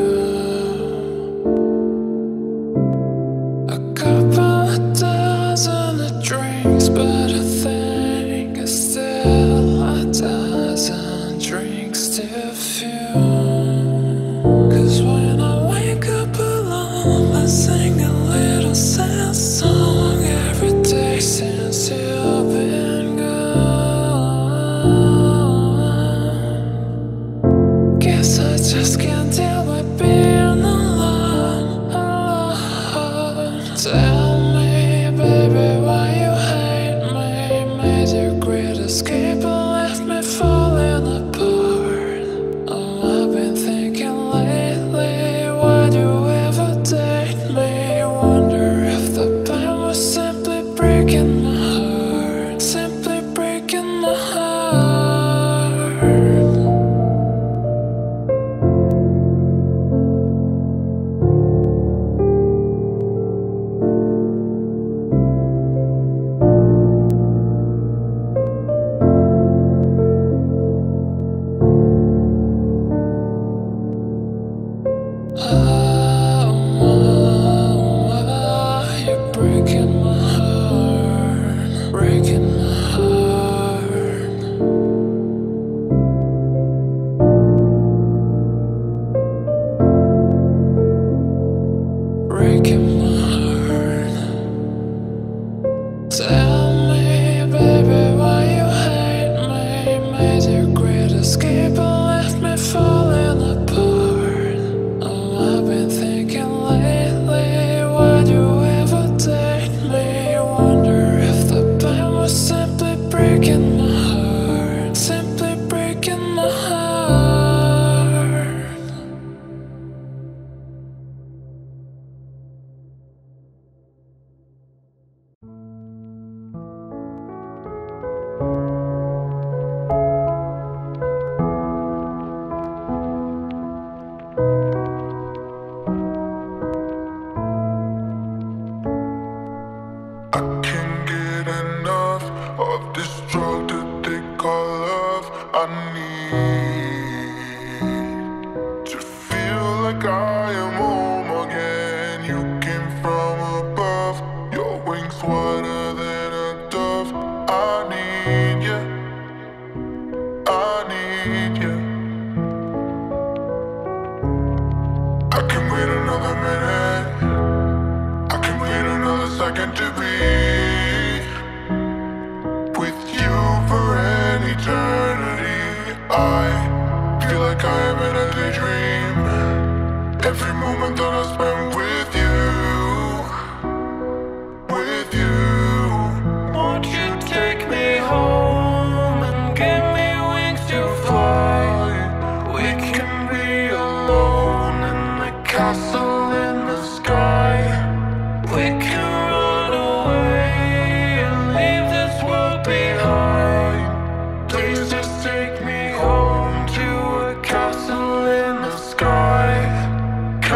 A couple of dozen of drinks, but I think it's still a dozen drinks too few. 'Cause when I wake up alone, I sing a little sad song every day since you've been gone. Guess I just can't deal with being alone, alone. Tell me, baby, why you hate me? Made your great escape and left me falling apart. Oh, I've been thinking lately, why'd you ever date me? Wonder if the pain was simply breaking my heart, simply breaking my heart. You're breaking my heart, breaking my heart. Breaking my heart. Tell me, baby, why you hate me? Made your great escape and left me falling apart. Oh, I've been thinking lately, why'd you ever date me? Wonder if the pain was simply breaking my heart, simply breaking my heart. I can't get enough of this drug that they call love. I need to feel like I am home again. You came from above, your wings wider than a dove. I need you, I need you. I can wait another minute, I can wait another second to be with you for an eternity. I feel like I am in a daydream. Every moment that I spend with you, with you. Won't you take me home and give me wings to fly? We can be alone in the castle in the sky. We can run away and leave this world behind. Please just take me home to a castle in the sky.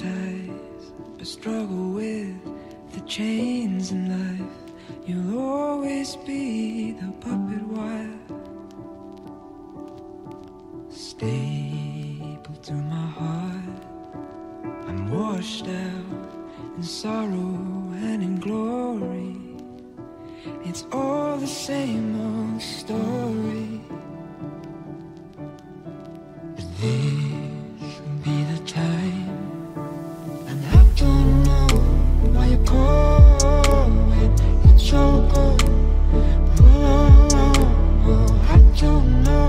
paradise, but struggle with the chains in life. You'll always be the puppet wife, stapled to my heart. I'm washed out in sorrow and in glory. It's all the same old story. But this will be the time, and I don't know why you're calling. It's so good. Oh, I don't know.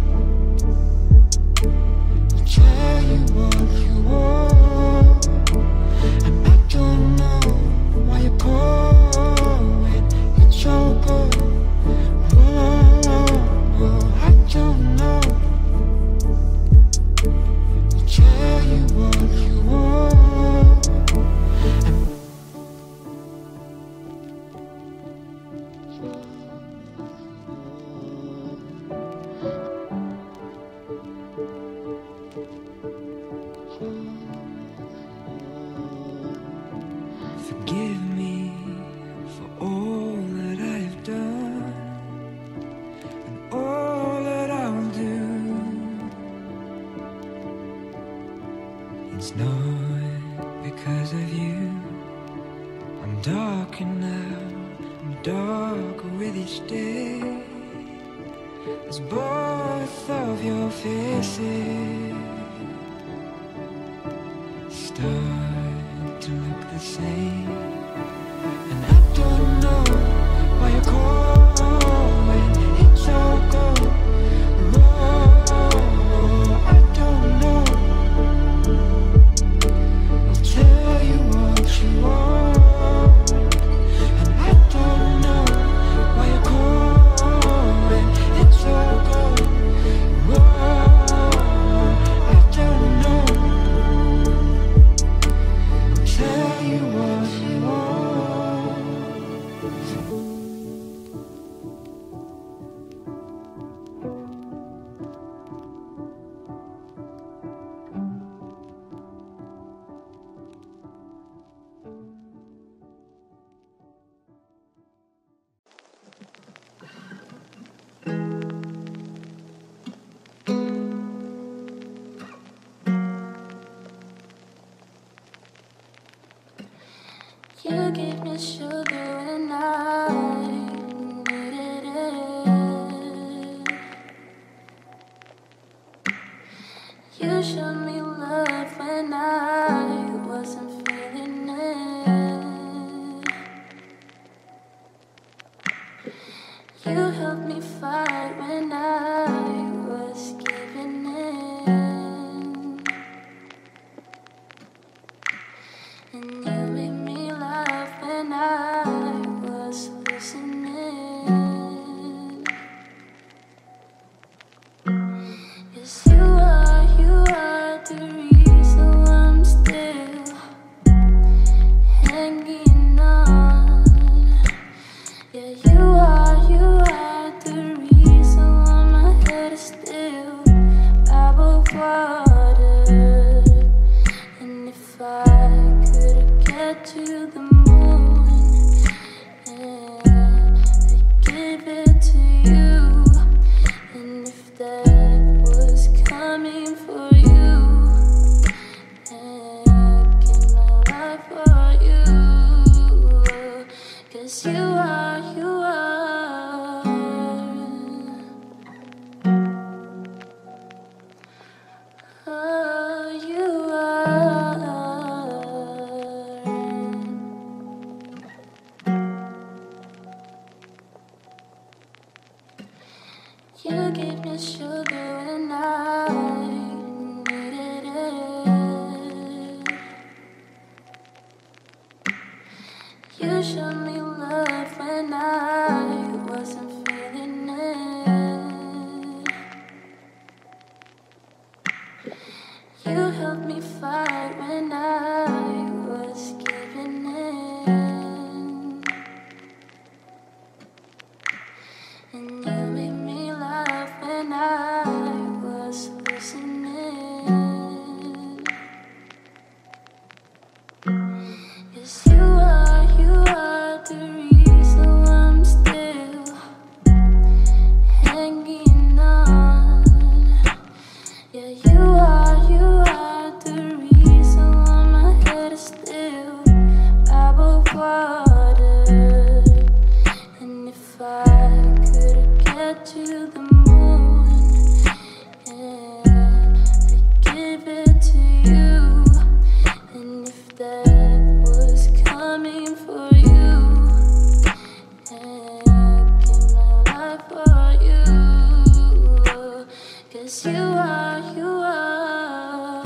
I'll tell you what you want, and I don't know why you're calling. It's so good. Oh, I don't know. I'll tell you what you want. Forgive me for all that I've done and all that I'll do. It's not because of you. I'm darker now, I'm darker with each day, as both of your faces start to look the same. And I don't know why you're calling. It's all good. Oh, I don't know. I'll tell you what you want, and I don't know why you're calling. It's all good. Oh, I don't know. I'll tell you what you want. You gave me sugar when I needed it. You showed me love when I wasn't feeling it. You helped me fight when I was giving in. And you made me laugh when I was listening. Yes, you are the reason I'm still hanging on. Yeah, you are the reason why my head is still above water. And if I could get to the moon, and I'd give it to you. And if that was coming for you, and I'd give my life for you. 'Cause you are, you are. Oh, you are. You gave me sugar when I needed it. You showed me love when I wasn't feeling it. You helped me fight when I was giving in. And you made me laugh when I was listening. that was coming for you, and I give my life for you, 'cause you are, you are,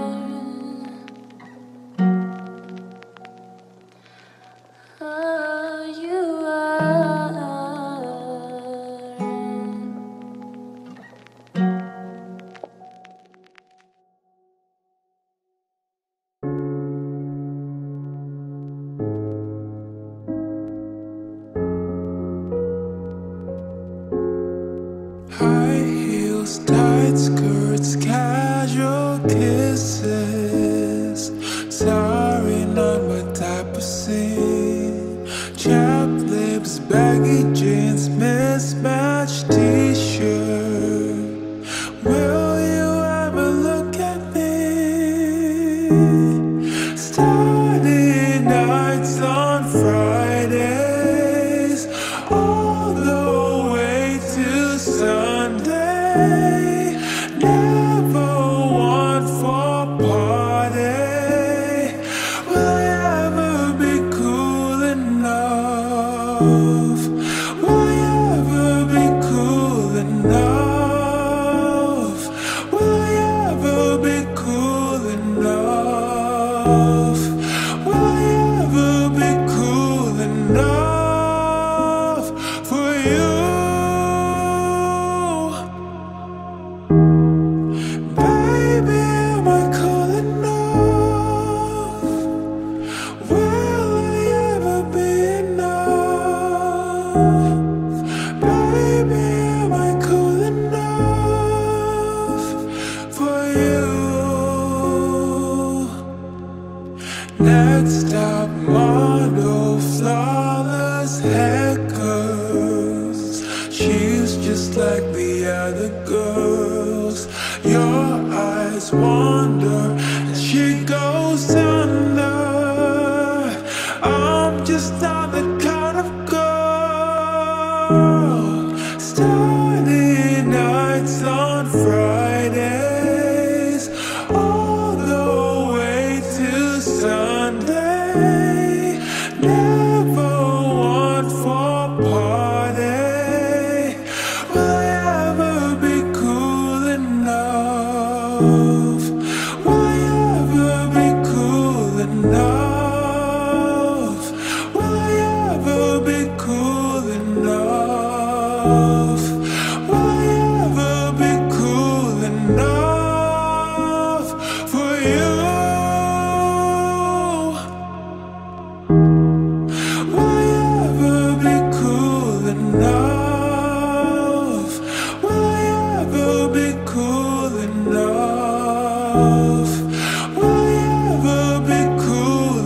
oh, you are. High heels, tight skirts, casual kisses. Sorry, not my type of scene. Chapped lips, baggy jeans, mismatched t-shirt. Will you ever look at me? Starting nights on Fridays, all the way to Sunday. Never one for party. Will I ever be cool enough? Will I ever be cool enough? Will I ever be cool enough? Will I ever be cool enough for you? Baby, am I cool enough? Will I ever be enough? Baby, am I cool enough for you? Next stop, model, flawless haircuts. She's just like the other girls. Your eyes wander and she goes under. I'm just not the kind of girl. Starting nights on Fridays, all the way to Sunday. Never one for party. Will I ever be cool enough? Will I ever be cool enough? Will I ever be cool enough? Will I ever be cool enough for you? Will I ever be cool enough? Will I ever be cool enough? Will I ever be cool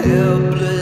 helpless.